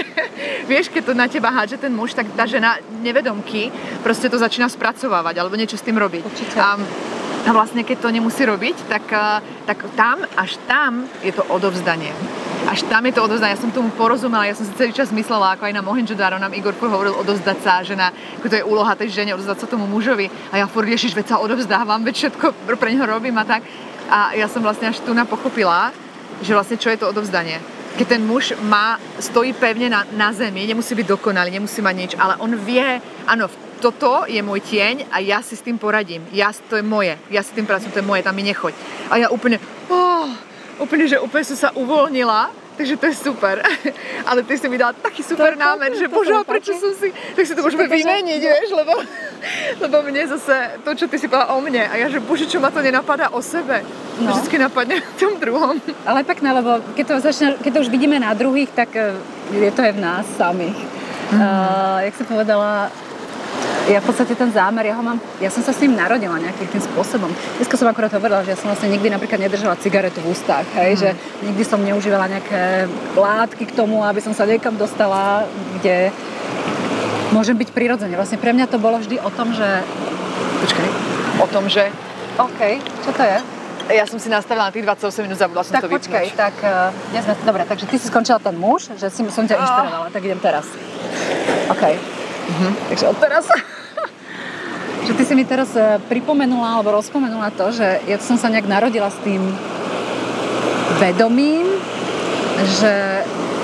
Speaker 1: Vieš, keď to na teba hádže ten muž, tak tá žena nevedomky proste to začína spracovávať alebo niečo s tým robiť. A, a vlastne keď to nemusí robiť, tak, tak tam, až tam je to odovzdanie. Až tam je to odovzdanie. Ja som tomu porozumela, ja som si celý čas myslela, ako aj na Mohenjo-daro nám Igor furt hovoril odovzdať sa, že na, ako to je úloha tej žene, odovzdať sa tomu mužovi. A ja furt, ježiš, veď sa odovzdávam, veď všetko pre neho robím a tak. A ja som vlastne až tu pochopila, že vlastne čo je to odovzdanie. Keď ten muž má, stojí pevne na, na zemi, nemusí byť dokonalý, nemusí mať nič, ale on vie, áno, toto je môj tieň a ja si s tým poradím. Ja, to je moje, ja si tým pracujem, to je moje, tam mi nechoď. A ja úplne, oh, úplne, že úplne som sa uvoľnila, takže to je super. Ale ty si mi dala taký super to, námed, to, že bože, prečo som si, tak si to môžeme vymeniť, vieš, lebo, lebo mne zase to, čo ty si povedala o mne, a ja, že bože, čo ma to nenapadá o sebe. No. Vždycky napadne v tom druhom.
Speaker 2: Ale pekné, lebo keď to, začne, keď to už vidíme na druhých, tak je to aj v nás samých. Mm. Uh, jak som povedala, ja v podstate ten zámer, ja ho mám, ja som sa s ním narodila nejakým tým spôsobom. Dneska som akorát hovorila, že ja som vlastne nikdy napríklad nedržala cigaretu v ústach, hej, mm. že nikdy som neužívala nejaké látky k tomu, aby som sa niekam dostala, kde môžem byť prirodzene. Vlastne pre mňa to bolo vždy o tom, že...
Speaker 1: Počkaj. O tom, že...
Speaker 2: OK, čo to je?
Speaker 1: Ja som si nastavila na tých dvadsaťosem minút, zabudla som
Speaker 2: tak
Speaker 1: to vypnúť.
Speaker 2: Tak počkaj, tak... Uh, sme, dobre, takže ty si skončila ten muž, že si, som ťa inšpirovala, tak idem teraz. OK. Uh-huh. Takže od teraz... že ty si mi teraz pripomenula, alebo rozpomenula to, že ja som sa nejak narodila s tým vedomím, že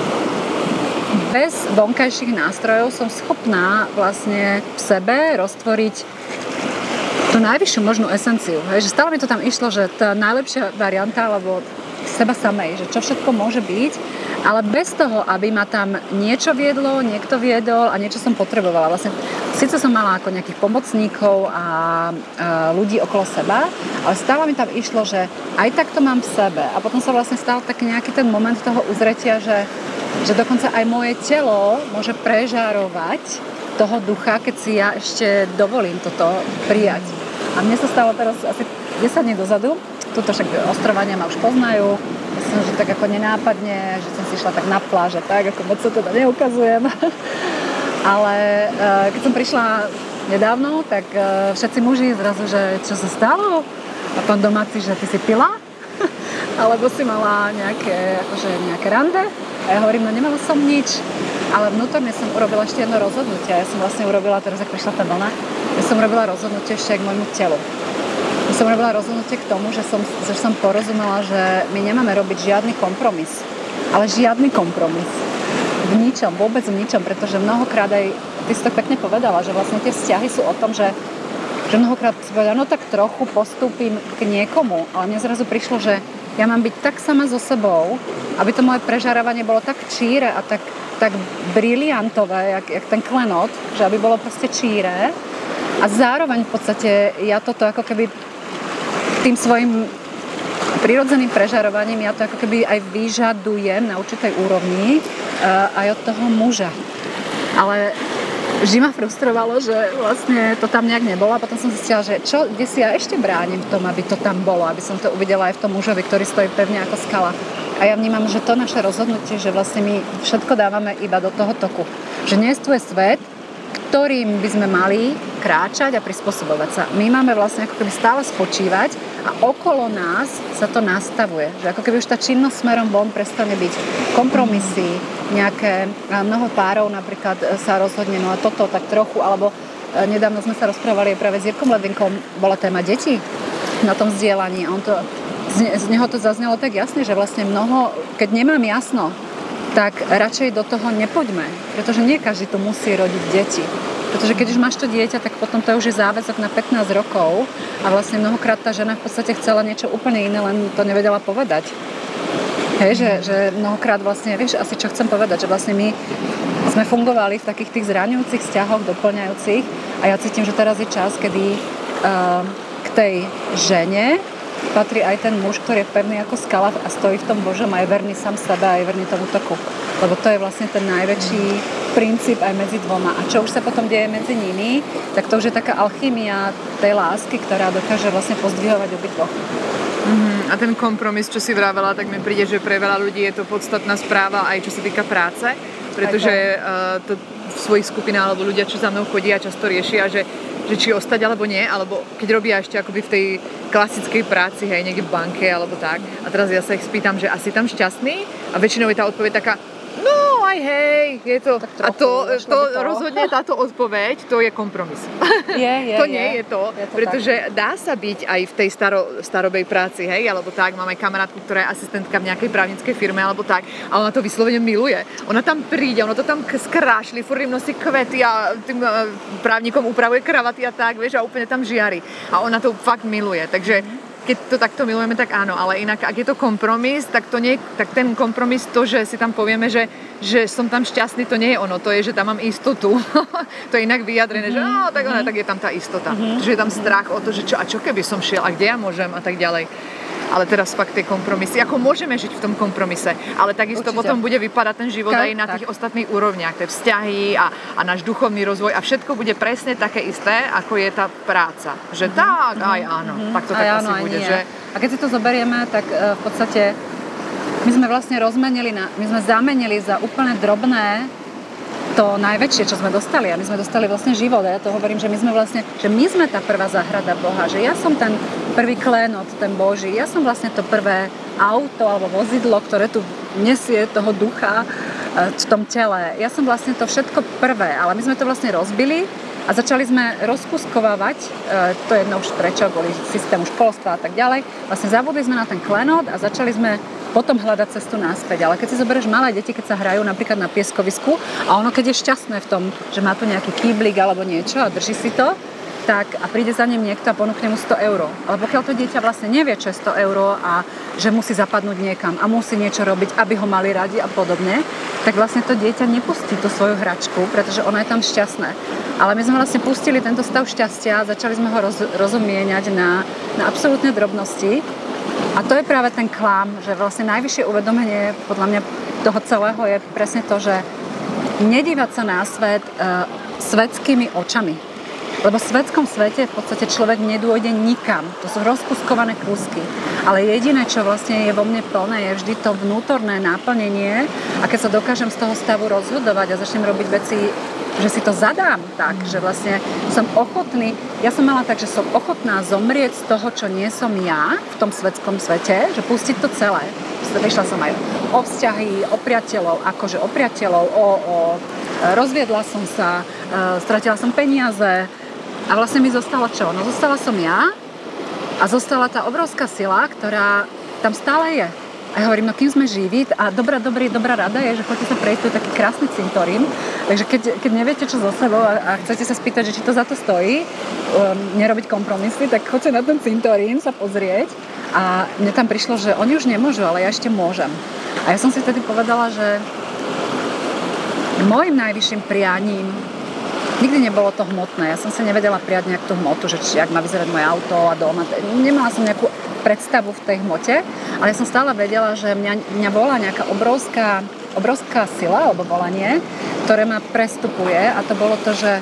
Speaker 2: bez vonkajších nástrojov som schopná vlastne v sebe roztvoriť tú najvyššiu možnú esenciu. Hej, že stále mi to tam išlo, že tá najlepšia varianta, alebo seba samej, že čo všetko môže byť, ale bez toho, aby ma tam niečo viedlo, niekto viedol a niečo som potrebovala. Vlastne, síce som mala ako nejakých pomocníkov a, a ľudí okolo seba, ale stále mi tam išlo, že aj tak to mám v sebe. A potom sa vlastne stal taký nejaký ten moment toho uzretia, že, že dokonca aj moje telo môže prežárovať toho ducha, keď si ja ešte dovolím toto prijať. A mne sa stalo teraz asi desať dní dozadu, tuto však ostrovania ma už poznajú, myslím, že tak ako nenápadne, že som si išla tak na pláž a tak, ako moc sa teda neukazujem. Ale uh, keď som prišla nedávno, tak uh, všetci muži zrazu, že čo sa stalo? A pán domáci, že ty si pila? Alebo si mala nejaké, akože nejaké rande? A ja hovorím, no nemala som nič, ale vnútorne som urobila ešte jedno rozhodnutie. Ja som vlastne urobila, teraz ak prišla tá vlna, ja som urobila rozhodnutie ešte k môjmu telu. Ja som urobila rozhodnutie k tomu, že som, že som porozumela, že my nemáme robiť žiadny kompromis. Ale žiadny kompromis. V ničom, vôbec v ničom, pretože mnohokrát aj, ty si to pekne povedala, že vlastne tie vzťahy sú o tom, že, že mnohokrát si povedala, no tak trochu postúpim k niekomu, ale mne zrazu prišlo, že ja mám byť tak sama so sebou, aby to moje prežarovanie bolo tak číre a tak, tak briliantové, jak, jak ten klenot, že aby bolo proste číre. A zároveň v podstate ja toto ako keby tým svojim prirodzeným prežarovaním ja to ako keby aj vyžadujem na určitej úrovni uh, aj od toho muža. Ale vždy ma frustrovalo, že vlastne to tam nejak nebolo a potom som zistila, že čo, kde si ja ešte bránim v tom, aby to tam bolo, aby som to uvidela aj v tom mužovi, ktorý stojí pevne ako skala. A ja vnímam, že to naše rozhodnutie, že vlastne my všetko dávame iba do toho toku. Že nie je svet, ktorým by sme mali kráčať a prispôsobovať sa. My máme vlastne ako keby stále spočívať a okolo nás sa to nastavuje. Že ako keby už tá činnosť smerom von prestane byť kompromisy, nejaké, mnoho párov napríklad sa rozhodne, no a toto tak trochu, alebo nedávno sme sa rozprávali práve s Jirkom Ledvinkom, bola téma detí na tom zdieľaní a on to, z, z neho to zaznelo tak jasne, že vlastne mnoho, keď nemám jasno, tak radšej do toho nepoďme, pretože nie každý tu musí rodiť deti. Pretože keď už máš to dieťa, tak potom to už je záväzok na pätnásť rokov a vlastne mnohokrát tá žena v podstate chcela niečo úplne iné, len to nevedela povedať. Hej, že, že mnohokrát vlastne, vieš asi čo chcem povedať, že vlastne my sme fungovali v takých tých zraňujúcich vzťahoch, doplňajúcich a ja cítim, že teraz je čas, kedy uh, k tej žene patrí aj ten muž, ktorý je pevný ako skala a stojí v tom Božom a je verný sám sebe a je verný tomu toku. Lebo to je vlastne ten najväčší princíp aj medzi dvoma. A čo už sa potom deje medzi nimi, tak to už je taká alchymia tej lásky, ktorá dokáže vlastne pozdvihovať obidvoch.
Speaker 1: Mm-hmm. A ten kompromis, čo si vravela, tak mi príde, že pre veľa ľudí je to podstatná správa aj čo sa týka práce, pretože uh, to v svojich skupinách alebo ľudia, čo za mnou chodia, často riešia, že že či ostať alebo nie, alebo keď robia ešte akoby v tej klasickej práci, hej, niekde v banke alebo tak. A teraz ja sa ich spýtam, že asi tam šťastný? A väčšinou je tá odpoveď taká, no aj hej, je to.
Speaker 2: Trochu,
Speaker 1: a to, to,
Speaker 2: to
Speaker 1: rozhodne táto odpoveď, to je kompromis.
Speaker 2: Je, je,
Speaker 1: to nie
Speaker 2: je,
Speaker 1: je to,
Speaker 2: je to
Speaker 1: pretože tak. Dá sa byť aj v tej staro, starobej práci, hej, alebo tak. Mám aj kamarátku, ktorá je asistentka v nejakej právnickej firme, alebo tak. A ona to vyslovene miluje. Ona tam príde, ona to tam skrášli, furt im nosí kvety a tým právnikom upravuje kravaty a tak, vieš, a úplne tam žiari. A ona to fakt miluje, takže keď to takto milujeme, tak áno, ale inak, ak je to kompromis, tak, to nie, tak ten kompromis, to, že si tam povieme, že, že som tam šťastný, to nie je ono, to je, že tam mám istotu. To je inak vyjadrené, mm-hmm. že no, tak, mm-hmm. tak je tam tá istota. Mm-hmm. Že je tam strach o to, že čo, a čo keby som šiel a kde ja môžem a tak ďalej. Ale teraz fakt tie kompromisy, ako môžeme žiť v tom kompromise, ale takisto Určite. Potom bude vypadať ten život Ka- aj na tak. tých ostatných úrovniach, tie vzťahy a, a náš duchovný rozvoj a všetko bude presne také isté, ako je tá práca. Že mm-hmm. tak, aj áno, mm-hmm. tak to tak
Speaker 2: aj
Speaker 1: asi
Speaker 2: áno,
Speaker 1: bude.
Speaker 2: Že... A keď si to zoberieme, tak uh, v podstate my sme vlastne rozmenili, na, my sme zamenili za úplne drobné to najväčšie, čo sme dostali. A my sme dostali vlastne život. A ja to hovorím, že my sme vlastne, že my sme tá prvá záhrada Boha. Že ja som ten prvý klenot, ten Boží. Ja som vlastne to prvé auto alebo vozidlo, ktoré tu nesie toho ducha v tom tele. Ja som vlastne to všetko prvé. Ale my sme to vlastne rozbili a začali sme rozkuskovávať, to je jedno už prečo, kvôli systému školstva a tak ďalej. Vlastne zabudli sme na ten klenot a začali sme potom hľadať cestu naspäť. Ale keď si zoberieš malé deti, keď sa hrajú napríklad na pieskovisku a ono keď je šťastné v tom, že má tu nejaký kýblik alebo niečo a drží si to, tak a príde za ním niekto a ponúkne mu sto eur. Ale pokiaľ to dieťa vlastne nevie, čo je sto eur a že musí zapadnúť niekam a musí niečo robiť, aby ho mali radi a podobne, tak vlastne to dieťa nepustí tú svoju hračku, pretože ono je tam šťastné. Ale my sme vlastne pustili tento stav šťastia a začali sme ho roz, rozumieňať na, na absolútne drobnosti. A to je práve ten klam, že vlastne najvyššie uvedomenie podľa mňa toho celého je presne to, že nedívať sa na svet uh, svetskými očami. Lebo v svetskom svete v podstate človek nedôjde nikam. To sú rozkuskované kúsky. Ale jediné, čo vlastne je vo mne plné, je vždy to vnútorné náplnenie. A keď sa dokážem z toho stavu rozhodovať a začnem robiť veci, že si to zadám tak, že vlastne som ochotný, ja som mala tak, že som ochotná zomrieť z toho, čo nie som ja v tom svetskom svete, že pustiť to celé. Prišla som aj o vzťahy, o priateľov, akože o priateľov, o, o rozviedla som sa, stratila som peniaze a vlastne mi zostalo čo? No zostala som ja a zostala tá obrovská sila, ktorá tam stále je. A ja hovorím, no kým sme živí, a dobrá, dobrý, dobrá rada je, že chodite sa prejsť, to je taký krásny cintorín, takže keď, keď neviete, čo so sebou a, a chcete sa spýtať, že či to za to stojí, um, nerobiť kompromisy, tak choďte na ten cintorín sa pozrieť a mne tam prišlo, že oni už nemôžu, ale ja ešte môžem. A ja som si vtedy povedala, že môjim najvyšším prianím nikdy nebolo to hmotné. Ja som sa nevedela prijať nejak tú hmotu, že či, jak má vyzerať moje auto a doma. Nemala som nejakú predstavu v tej hmote, ale ja som stále vedela, že mňa, mňa volá nejaká obrovská obrovská sila alebo volanie, ktoré ma prestupuje a to bolo to, že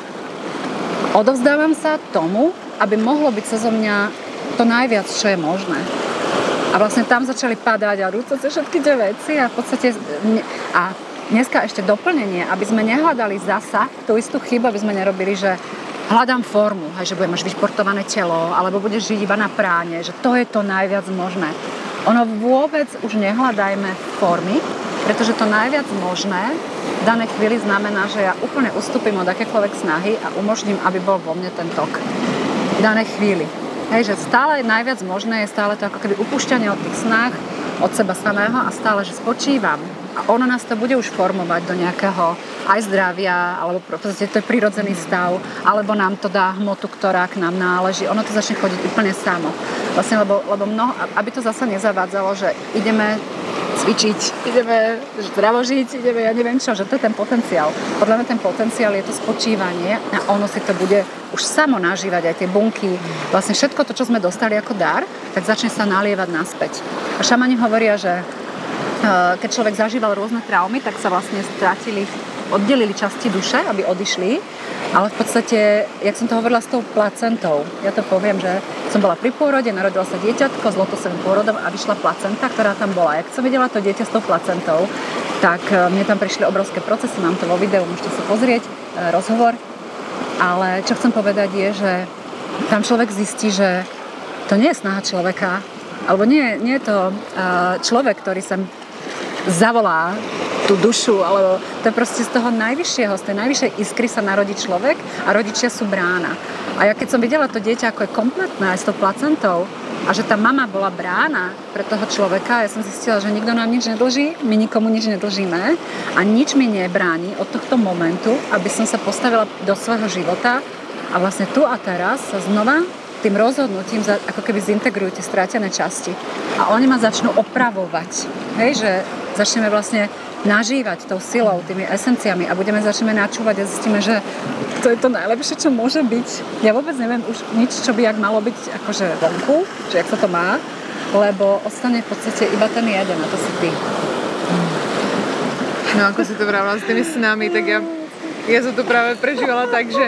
Speaker 2: odovzdávam sa tomu, aby mohlo byť cezo mňa to najviac, čo je možné. A vlastne tam začali padať a rúcať sa všetky tie veci a v podstate a dneska ešte doplnenie, aby sme nehľadali zasa tú istú chybu, aby sme nerobili, že hľadám formu, hej, že budem mať vyšportované telo, alebo budeš žiť iba na práne, že to je to najviac možné. Ono vôbec už nehľadajme formy, pretože to najviac možné v danej chvíli znamená, že ja úplne ustúpim od akékoľvek snahy a umožním, aby bol vo mne ten tok v danej chvíli. Hej, že stále najviac možné je stále to ako keby upúšťanie od tých snách, od seba samého a stále, že spočívam. A ono nás to bude už formovať do nejakého aj zdravia, alebo v podstate to je prirodzený stav, alebo nám to dá hmotu, ktorá k nám náleží. Ono to začne chodiť úplne samo. Vlastne, lebo, lebo mnoho, aby to zasa nezavádzalo, že ideme cvičiť, ideme zdravo žiť, ideme, ja neviem čo, že to je ten potenciál. Podľa mňa ten potenciál je to spočívanie a ono si to bude už samo nažívať, aj tie bunky. Vlastne všetko to, čo sme dostali ako dar, tak začne sa nalievať naspäť. A šamani hovoria, že keď človek zažíval rôzne traumy, tak sa vlastne stratili, oddelili časti duše, aby odišli, ale v podstate, jak som to hovorila s tou placentou, ja to poviem, že som bola pri pôrode, narodila sa dieťatko s lotosovým pôrodom a vyšla placenta, ktorá tam bola. Jak som videla to dieťa s tou placentou, tak mne tam prišli obrovské procesy, mám to vo videu, môžete sa pozrieť, rozhovor, ale čo chcem povedať je, že tam človek zistí, že to nie je snaha človeka, alebo nie, nie je to človek, ktorý sa zavolá tú dušu, alebo to je proste z toho najvyššieho, z tej najvyššej iskry sa narodí človek a rodičia sú brána. A ja keď som videla to dieťa, ako je kompletné aj s tou placentou a že tá mama bola brána pre toho človeka, ja som zistila, že nikto nám nič nedlží, my nikomu nič nedlžíme a nič mi nebráni od tohto momentu, aby som sa postavila do svojho života a vlastne tu a teraz sa znova tým rozhodnutím za, ako keby zintegrujú tie strátené časti. A oni ma začnú opravovať. Hej, že začneme vlastne nažívať tou silou, tými esenciami a budeme začneme načúvať a zistíme, že to je to najlepšie, čo môže byť. Ja vôbec neviem už nič, čo by jak malo byť akože vonku, že jak sa to má, lebo ostane v podstate iba ten jeden a to si ty.
Speaker 1: No ako si to vravila s tými snami, tak ja, ja som to práve prežívala tak, že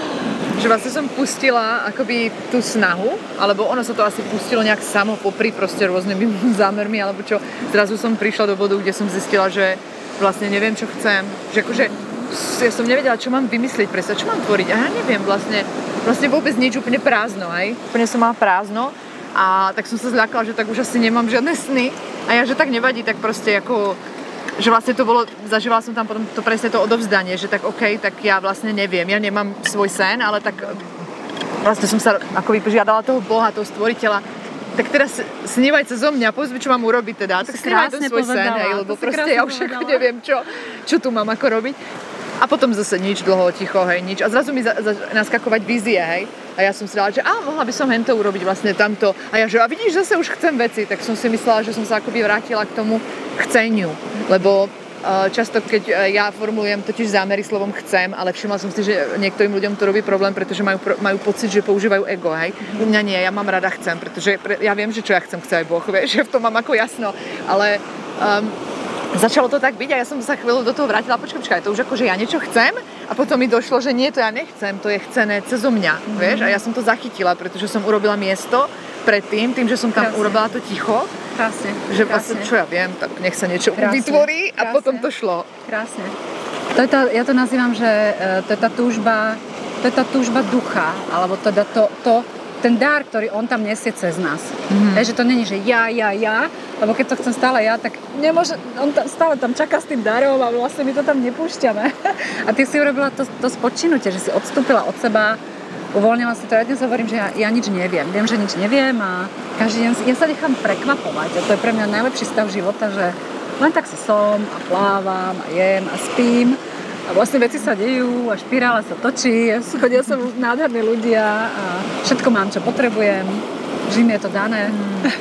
Speaker 1: že vlastne som pustila akoby tú snahu, alebo ono sa to asi pustilo nejak samo popri proste rôznymi zámermi, alebo čo. Zrazu som prišla do bodu, kde som zistila, že vlastne neviem, čo chcem. Že akože ja som nevedela, čo mám vymyslieť presne, čo mám tvoriť. A ja neviem, vlastne, vlastne vôbec nič, úplne prázdno, hej. Úplne som mala prázdno a tak som sa zľakala, že tak už asi nemám žiadne sny. A ja, že tak nevadí, tak proste ako že vlastne to bolo, zažívala som tam potom to presne to odovzdanie, že tak okej, okay, tak ja vlastne neviem, ja nemám svoj sen, ale tak vlastne som sa ako vypožiadala toho Boha, toho stvoriteľa, tak teraz snívaj sa zo mňa, povedz mi, čo mám urobiť teda, tak snívaj ten svoj sen, hej, lebo proste ja už ako neviem, čo, čo tu mám ako robiť. A potom zase nič, dlho, ticho, hej, nič. A zrazu mi za, za, naskakovať vízie, hej. A ja som si dala, že á, mohla by som hento urobiť vlastne tamto. A ja, že a vidíš, zase už chcem veci. Tak som si myslela, že som sa akoby vrátila k tomu chceniu. Lebo uh, často, keď uh, ja formulujem totiž zámery slovom chcem, ale všimla som si, že niektorým ľuďom to robí problém, pretože majú, majú pocit, že používajú ego, hej. U mňa nie, ja mám rada chcem, pretože pre, ja viem, že čo ja chcem, chce aj Boh, vieš, že v tom mám ako jasno. Ale um, začalo to tak byť a ja som sa chvíľu do toho vrátila, počkaj, počkaj, to už ako, že ja niečo chcem a potom mi došlo, že nie, to ja nechcem, to je chcené cezo mňa, mm. vieš, a ja som to zachytila, pretože som urobila miesto predtým, tým, že som tam Krásne. urobila to ticho,
Speaker 2: Krásne.
Speaker 1: že vlastne, čo ja viem, tak nech sa niečo Krásne. vytvorí a Krásne. potom to šlo.
Speaker 2: Krásne. To je tá, ja to nazývam, že to je tá túžba, to je tá túžba ducha, alebo teda to, to, ten dar, ktorý on tam nesie cez nás. Mm. Je, že to není, že ja, ja, ja, lebo keď to chcem stále ja, tak nemôže, on tam, stále tam čaká s tým darom a vlastne my to tam nepúšťame. A ty si urobila to, to spočinutie, že si odstúpila od seba, uvoľnila si to. Ja dnes hovorím, že ja, ja nič neviem. Viem, že nič neviem a každý deň ja sa nechám prekvapovať. A to je pre mňa najlepší stav života, že len tak si som a plávam a jem a spím. A vlastne veci sa dejú a špirála sa točí, chodia sa nádherní ľudia a všetko mám, čo potrebujem. Žím je to dané. Mm.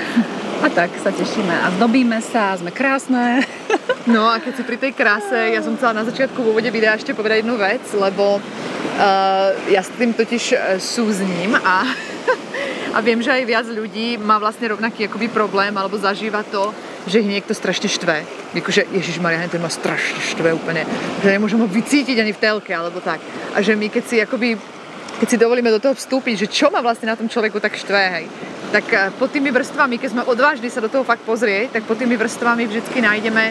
Speaker 2: A tak sa tešíme a zdobíme sa, sme krásne.
Speaker 1: No a keď si pri tej kráse, ja som chcela na začiatku v úvode videa ešte povedať jednu vec, lebo uh, ja s tým totiž súzním a, a a viem, že aj viac ľudí má vlastne rovnaký akoby problém alebo zažíva to, že ich niekto strašne štve. Akože Ježišmaria, ten ma strašne štve úplne, že nemôžem ho vycítiť ani v telke alebo tak. A že my keď si akoby, keď si dovolíme do toho vstúpiť, že čo ma vlastne na tom človeku tak štve, hej, tak pod tými vrstvami, keď sme odvážni sa do toho fakt pozrieť, tak pod tými vrstvami vždycky nájdeme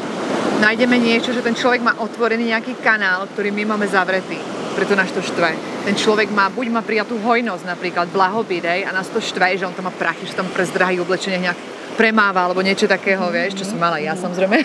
Speaker 1: nájdeme niečo, že ten človek má otvorený nejaký kanál, ktorý my máme zavretý. Preto nás to štve. Ten človek má, buď má prijatú hojnosť, napríklad blahobyt, a nás to štve, že on tam má prachy, že tam prez drahých oblečenie nejak premáva, alebo niečo takého, vieš, čo som mala ja, samozrejme.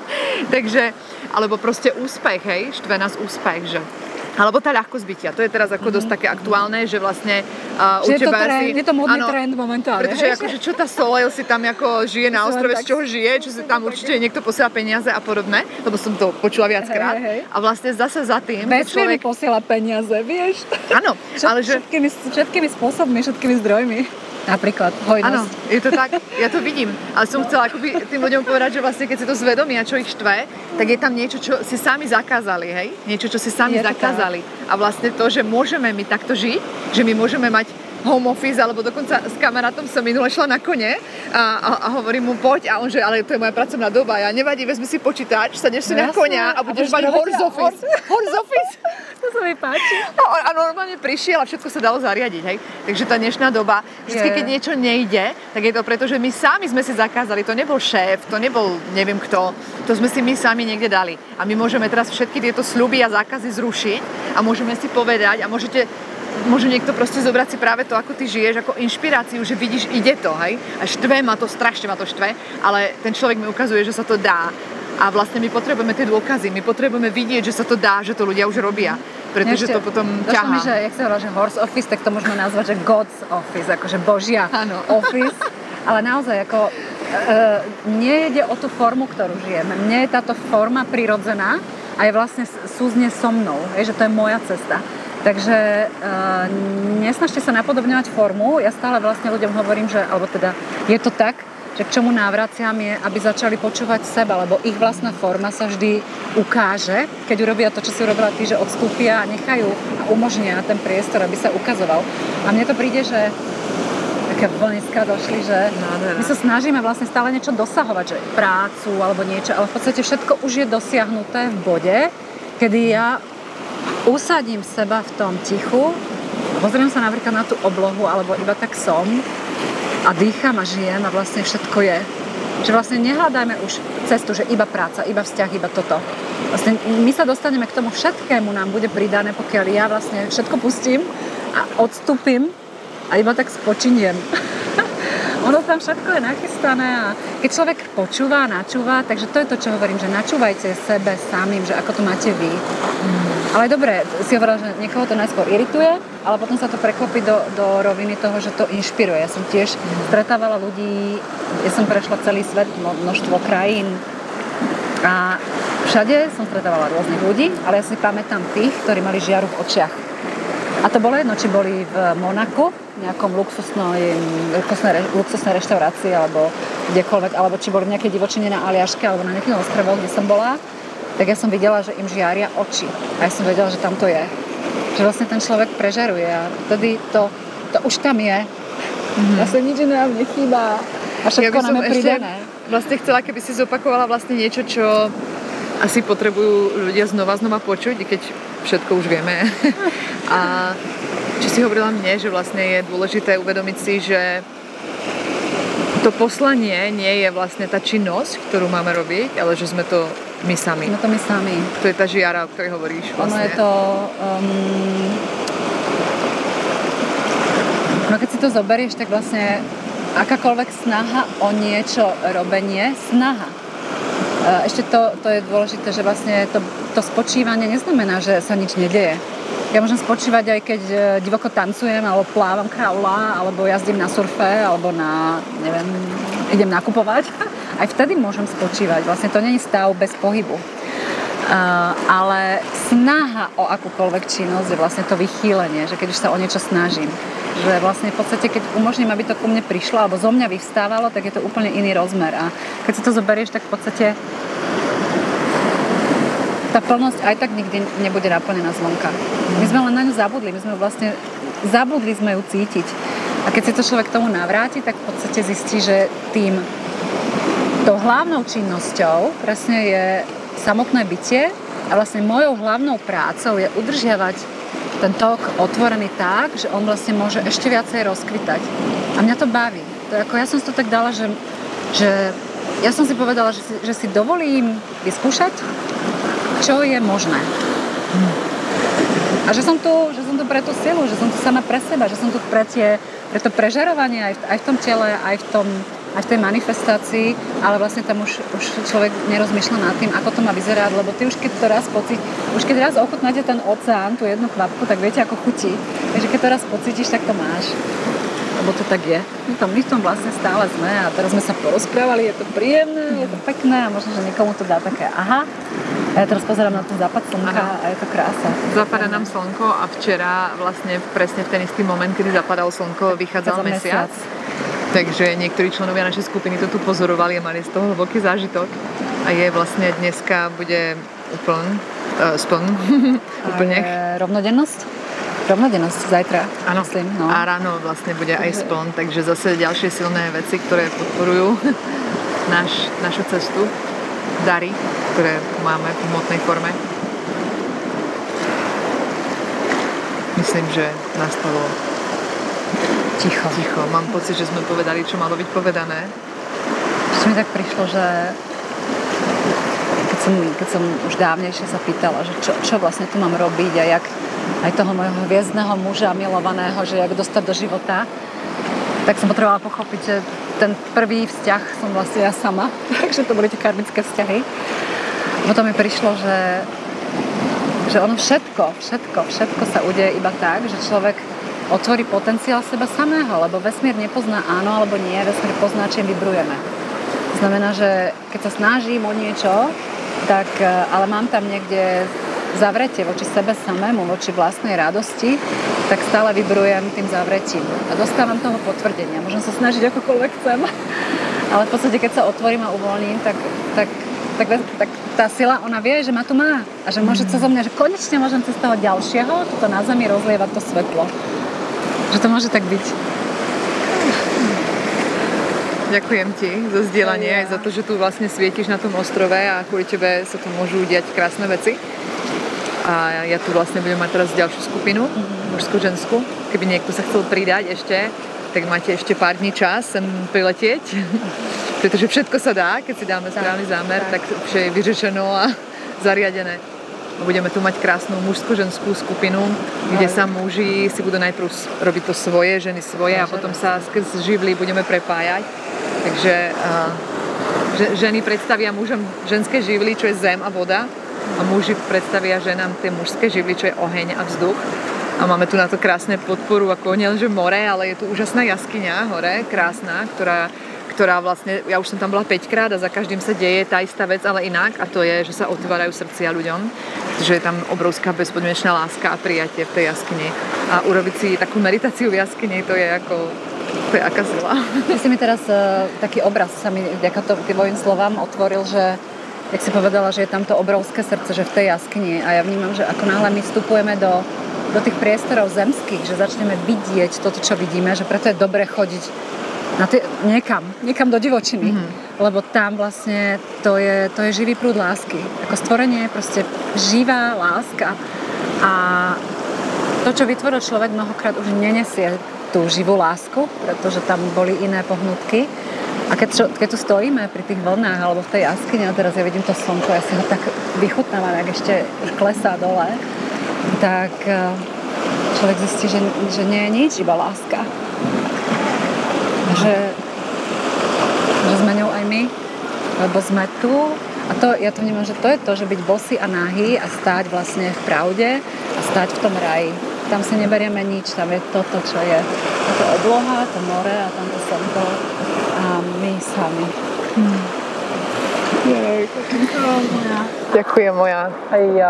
Speaker 1: Takže, alebo proste úspech, hej, štve nás úspech, že... Alebo tá ľahkosť bytia. To je teraz ako dosť také aktuálne, že vlastne uh,
Speaker 2: že je to,
Speaker 1: si,
Speaker 2: trend, je to modný
Speaker 1: áno,
Speaker 2: trend momentálne.
Speaker 1: Pretože akože čo tá Soleil si tam ako žije na ostrove, z čoho žije, čo si tam určite niekto posiela peniaze a podobné, lebo som to počula viackrát. Hej, hej. A vlastne zase za tým...
Speaker 2: Vesmír človek... mi posiela peniaze, vieš?
Speaker 1: Áno, ale že...
Speaker 2: Všetkými, všetkými spôsobmi, všetkými zdrojmi. Napríklad hojnosť.
Speaker 1: Áno, je to tak, ja to vidím. Ale som chcela akoby tým ľuďom povedať, že vlastne keď si to zvedomia, čo ich štve, tak je tam niečo, čo si sami zakázali, hej? Niečo, čo si sami zakázali. Tak. A vlastne to, že môžeme my takto žiť, že my môžeme mať home office, alebo dokonca s kamarátom som minule šla na kone a, a, a hovorím mu poď a on, že ale to je moja pracovná doba, ja nevadí, vezmi si počítač, sadneš si na konia a budeš mať horse office. Horse office.
Speaker 2: To sa mi páči.
Speaker 1: A, a normálne prišiel a všetko sa dalo zariadiť, hej. Takže tá dnešná doba, vždy, keď niečo nejde, tak je to preto, že my sami sme si zakázali, to nebol šéf, to nebol neviem kto, to sme si my sami niekde dali. A my môžeme teraz všetky tieto sľuby a zákazy zrušiť a môžeme si povedať a môžete Môže niekto proste zobrať si práve to, ako ty žiješ, ako inšpiráciu, že vidíš, ide to, hej? A štve ma to, strašne ma to štve, ale ten človek mi ukazuje, že sa to dá. A vlastne my potrebujeme tie dôkazy, my potrebujeme vidieť, že sa to dá, že to ľudia už robia. Pretože Ešte, to potom ťahá.
Speaker 2: Mi, že, jak sa hovorila, že horse office, tak to môžeme nazvať, že God's office, akože Božia
Speaker 1: ano.
Speaker 2: office. Ale naozaj, ako, e, nejde o tú formu, ktorú žijeme. Mne je táto forma prirodzená a je vlastne súzne so mnou, hej, že to je moja cesta. Takže uh, nesnažte sa napodobňovať formu. Ja stále vlastne ľuďom hovorím, že, alebo teda je to tak, že k čomu návraciam je, aby začali počúvať seba, lebo ich vlastná forma sa vždy ukáže, keď urobia to, čo si urobila ty, že odstúpia a nechajú a umožnia ten priestor, aby sa ukazoval. A mne to príde, že také vlniska došli, že my sa snažíme vlastne stále niečo dosahovať, že prácu alebo niečo, ale v podstate všetko už je dosiahnuté v bode, kedy ja usadím seba v tom tichu, pozriem sa napríklad na tú oblohu, alebo iba tak som a dýcham a žijem a vlastne všetko je. Že vlastne nehľadajme už cestu, že iba práca, iba vzťah, iba toto. Vlastne my sa dostaneme k tomu všetkému, nám bude pridané, pokiaľ ja vlastne všetko pustím a odstúpim a iba tak spočiniem. Ono tam všetko je nachystané a keď človek počúva a načúva, takže to je to, čo hovorím, že načúvajte sebe samým, že ako to máte vy. Mm. Ale dobre, si hovorila, že niekoho to najskôr irituje, ale potom sa to preklopí do, do roviny toho, že to inšpiruje. Ja som tiež stretávala ľudí, ja som prešla celý svet, množstvo krajín a všade som stretávala rôznych ľudí, ale ja si pamätám tých, ktorí mali žiaru v očiach. A to bolo jedno, či boli v Monaku, v nejakom luxusnej, luxusnej reštaurácii, alebo kdekoľvek, alebo či boli v nejakej divočine na Aliaške, alebo na nejakých ostrovoch, kde som bola, tak ja som videla, že im žiaria oči. A ja som vedela, že tam to je. Že vlastne ten človek prežaruje a vtedy to, to už tam je. Mm-hmm. Vlastne nič nám nechýba a všetko ja nám je pridané.
Speaker 1: Vlastne chcela, keby si zopakovala vlastne niečo, čo asi potrebujú ľudia znova, znova počuť, keď všetko už vieme. A čo si hovorila mne, že vlastne je dôležité uvedomiť si, že to poslanie nie je vlastne tá činnosť, ktorú máme robiť, ale že sme to my sami.
Speaker 2: Sme to my sami.
Speaker 1: To je tá žiara, o ktorej hovoríš vlastne.
Speaker 2: Ono je to... Um... No keď si to zoberieš, tak vlastne akákoľvek snaha o niečo robenie, snaha. Ešte to, to je dôležité, že vlastne to, to spočívanie neznamená, že sa nič nedeje. Ja môžem spočívať aj keď divoko tancujem, alebo plávam kraula, alebo jazdím na surfe, alebo na, neviem, idem nakupovať. Aj vtedy môžem spočívať. Vlastne to nie je stav bez pohybu. Uh, ale snaha o akúkoľvek činnosť je vlastne to vychýlenie, že keď už sa o niečo snažím. Že vlastne v podstate, keď umožním, aby to ku mne prišlo, alebo zo mňa vyvstávalo, tak je to úplne iný rozmer. A keď si to zoberieš, tak v podstate tá plnosť aj tak nikdy nebude naplnená zvonka. My sme len na ňu zabudli, my sme vlastne zabudli sme ju cítiť. A keď si to človek k tomu navráti, tak v podstate zistí, že tým tou hlavnou činnosťou presne je samotné bytie a vlastne mojou hlavnou prácou je udržiavať ten tok otvorený tak, že on vlastne môže ešte viacej rozkvitať. A mňa to baví. To je ako, ja som si to tak dala, že, že ja som si povedala, že si, že si dovolím vyskúšať, čo je možné. A že som tu, že som tu pre tú silu, že som tu sama pre seba, že som tu pre, tie, pre to prežarovanie aj v, aj v tom tele, aj v, tom, aj v tej manifestácii, ale vlastne tam už, už človek nerozmýšľa nad tým, ako to má vyzerať, lebo ty už keď to raz pocítiš, už keď raz ochutnáte ten oceán, tú jednu kvapku, tak viete, ako chutí. Takže keď to raz pocítiš, tak to máš. Lebo to tak je. My v tom, my v tom vlastne stále sme a teraz sme sa porozprávali, je to príjemné, je to pekné a možno, že niekomu to dá také aha. A ja teraz pozerám na ten západ slnka Aha. a je to krása.
Speaker 1: Zapadá nám slnko a včera vlastne presne v ten istý moment, kedy zapadalo slnko, vychádzal mesiac. mesiac. Takže niektorí členovia našej skupiny to tu pozorovali a mali z toho hlboký zážitok. A je vlastne dneska bude úpln, uh, spln. Úplne.
Speaker 2: Rovnodennosť? Rovnodennosť zajtra,
Speaker 1: áno.
Speaker 2: myslím. No.
Speaker 1: A ráno vlastne bude aj spln, takže zase ďalšie silné veci, ktoré podporujú naš, našu cestu. Dary, ktoré máme v hmotnej forme. Myslím, že nastalo
Speaker 2: ticho.
Speaker 1: ticho. Mám pocit, že sme povedali, čo malo byť povedané.
Speaker 2: Ešte mi tak prišlo, že keď som, keď som už dávnejšie sa pýtala, že čo, čo vlastne tu mám robiť a jak aj toho môjho hviezdneho muža milovaného, že jak dostať do života, tak som potrebovala pochopiť, že ten prvý vzťah som vlastne ja sama, takže to boli tie karmické vzťahy. Potom mi prišlo, že, že ono všetko, všetko, všetko sa udeje iba tak, že človek otvorí potenciál seba samého, lebo vesmír nepozná áno alebo nie, vesmír pozná, čím vibrujeme. To znamená, že keď sa snažím o niečo, tak, ale mám tam niekde zavretie voči sebe samému, voči vlastnej radosti, tak stále vybrujem tým zavretím. A dostávam toho potvrdenia. Môžem sa snažiť akokoľvek chcem, ale v podstate, keď sa otvorím a uvoľním, tak, tak, tak, tak tá sila, ona vie, že ma tu má. A že môže cez mňa, že konečne môžem cez toho ďalšieho toto na zemi rozlievať to svetlo. Že to môže tak byť.
Speaker 1: Ďakujem ti za zdieľanie, aj za to, že tu vlastne svietiš na tom ostrove a kvôli tebe sa tu môžu diať krásne veci. A ja tu vlastne budem mať teraz ďalšiu skupinu, mm-hmm. mužskú-ženskú. Keby niekto sa chcel pridať ešte, tak máte ešte pár dní čas sem priletieť. Pretože všetko sa dá, keď si dáme tak, správny zámer, tak, tak všetko je vyřešeno a zariadené. A budeme tu mať krásnu mužskú-ženskú skupinu, kde sa muži si budú najprv robiť to svoje, ženy svoje a potom sa skrz živly budeme prepájať. Takže uh, ženy predstavia mužom ženské živly, čo je zem a voda. A muži predstavia ženám tie mužské živly, čo je oheň a vzduch. A máme tu na to krásne podporu, ako nielenže more, ale je tu úžasná jaskyňa hore, krásna, ktorá, ktorá vlastne, ja už som tam bola päťkrát a za každým sa deje tá istá vec, ale inak. A to je, že sa otvárajú srdcia ľuďom, že je tam obrovská bezpodmienečná láska a prijatie v tej jaskyni. A urobiť si takú meditáciu v jaskyni, to je ako, to je aká sila.
Speaker 2: Ty si mi teraz uh, taký obraz sa mi vďaka tvojim slovám otvoril, že jak si povedala, že je tam to obrovské srdce, že v tej jaskyni. A ja vnímam, že ako náhle my vstupujeme do, do tých priestorov zemských, že začneme vidieť toto, čo vidíme, že preto je dobre chodiť na tie, niekam, niekam do divočiny. Mm-hmm. Lebo tam vlastne to je, to je živý prúd lásky. Ako stvorenie je proste živá láska. A to, čo vytvoril človek, mnohokrát už nenesie tú živú lásku, pretože tam boli iné pohnutky. A keď, keď tu stojíme pri tých vlnách alebo v tej jaskyni, a teraz ja vidím to slnko, ja si ho tak vychutnávam, ak ešte klesá dole, tak človek zistí, že, že nie je nič, iba láska. Že, že sme ňou aj my, lebo sme tu. A to, ja to vnímam, že to je to, že byť bosý a nahý a stáť vlastne v pravde a stáť v tom raji. Tam si neberieme nič, tam je toto, čo je. To obloha, to more a tam to slnko. A my sami. Hmm.
Speaker 1: Jej, ďakujem moja. Aj ja.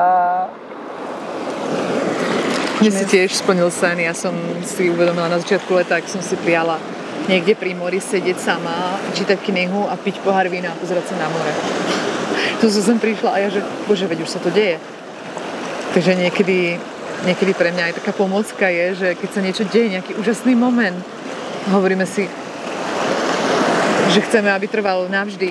Speaker 1: Mne si tiež splnil sen. Ja som si uvedomila na začiatku leta, ak som si prijala niekde pri mori sedieť sama, čítať knihu a piť pohár vína a pozerať sa na more. Tu som sem prišla a ja, že bože, veď už sa to deje. Takže niekedy, niekedy pre mňa aj taká pomocka je, že keď sa niečo deje, nejaký úžasný moment, hovoríme si, že chceme, aby trvalo navždy,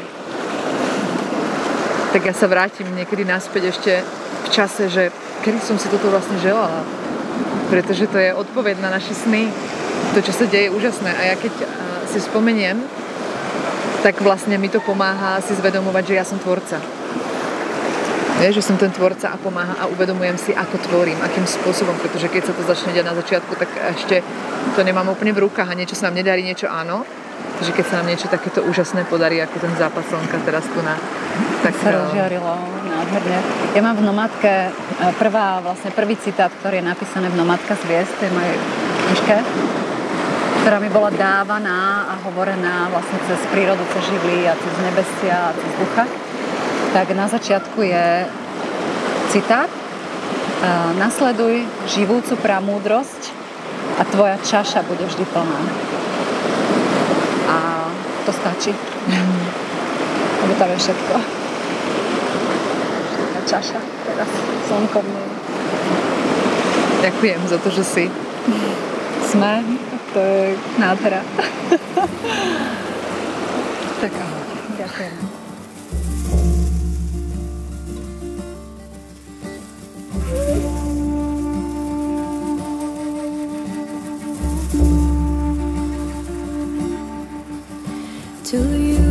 Speaker 1: tak ja sa vrátim niekedy naspäť ešte v čase, že kedy som si toto vlastne želala. Pretože to je odpoveď na naše sny. To, čo sa deje, je úžasné. A ja keď si spomeniem, tak vlastne mi to pomáha si zvedomovať, že ja som tvorca. Vieš, že som ten tvorca a pomáha a uvedomujem si, ako tvorím, akým spôsobom, pretože keď sa to začne diať na začiatku, tak ešte to nemám úplne v rukách a niečo sa nám nedarí, niečo áno. Takže keď sa nám niečo takéto úžasné podarí, ako ten zápas slnka teraz tu na...
Speaker 2: Tak sa rozžiarilo nádherne. Ja mám v Nomádke prvá, vlastne prvý citát, ktorý je napísaný v Nomádka z hviezd, tej mojej knižke, ktorá mi bola dávaná a hovorená vlastne cez prírodu, cez živly a cez nebesia a cez ducha. Tak na začiatku je citát: nasleduj živúcu pramúdrosť a tvoja čaša bude vždy plná. A to stačí. Mm. Lebo tam je všetko. Všetká čaša teraz slnko v nej.
Speaker 1: Ďakujem za to, že si.
Speaker 2: Sme. To je nádhera.
Speaker 1: Tak ahoj.
Speaker 2: Ďakujem.
Speaker 3: Do you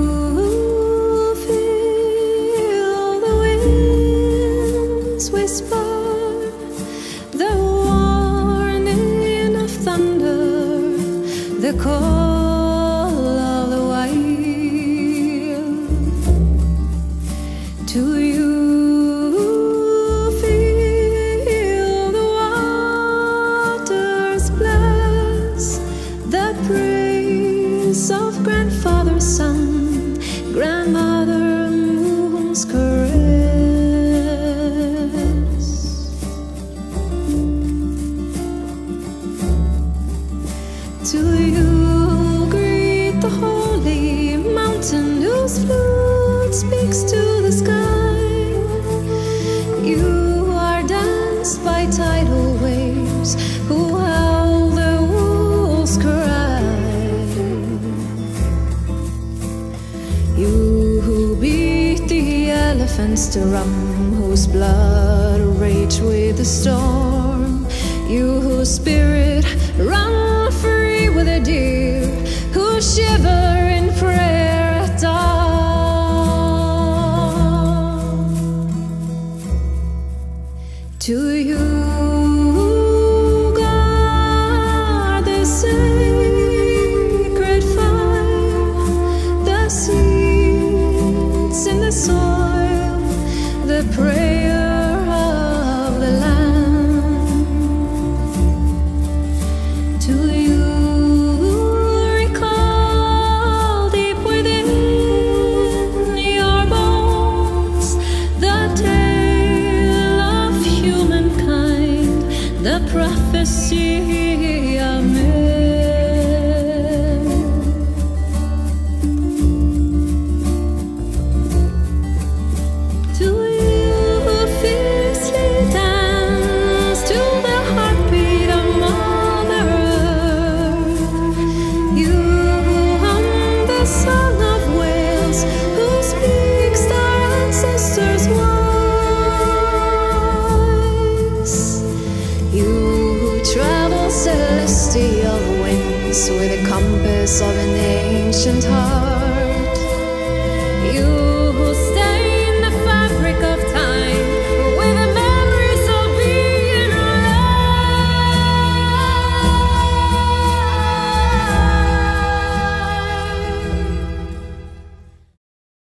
Speaker 3: feel the winds whisper, the warning of thunder, the call of the wild? Do you feel the waters bless the praise of grandfather, son, grandmother, moon's caress? Do you greet the holy mountain whose flute speaks to the sky? You are danced by tidal waves who howl the wolves cry. You who beat the elephants to rum, whose blood rage with the storm. You whose spirit run free with a deer, who shiver in prayer at dawn. Do you guard the sacred fire, the seeds in the soil, the prayer of the land? Do you recall deep within your bones the tale of humankind, the prophecy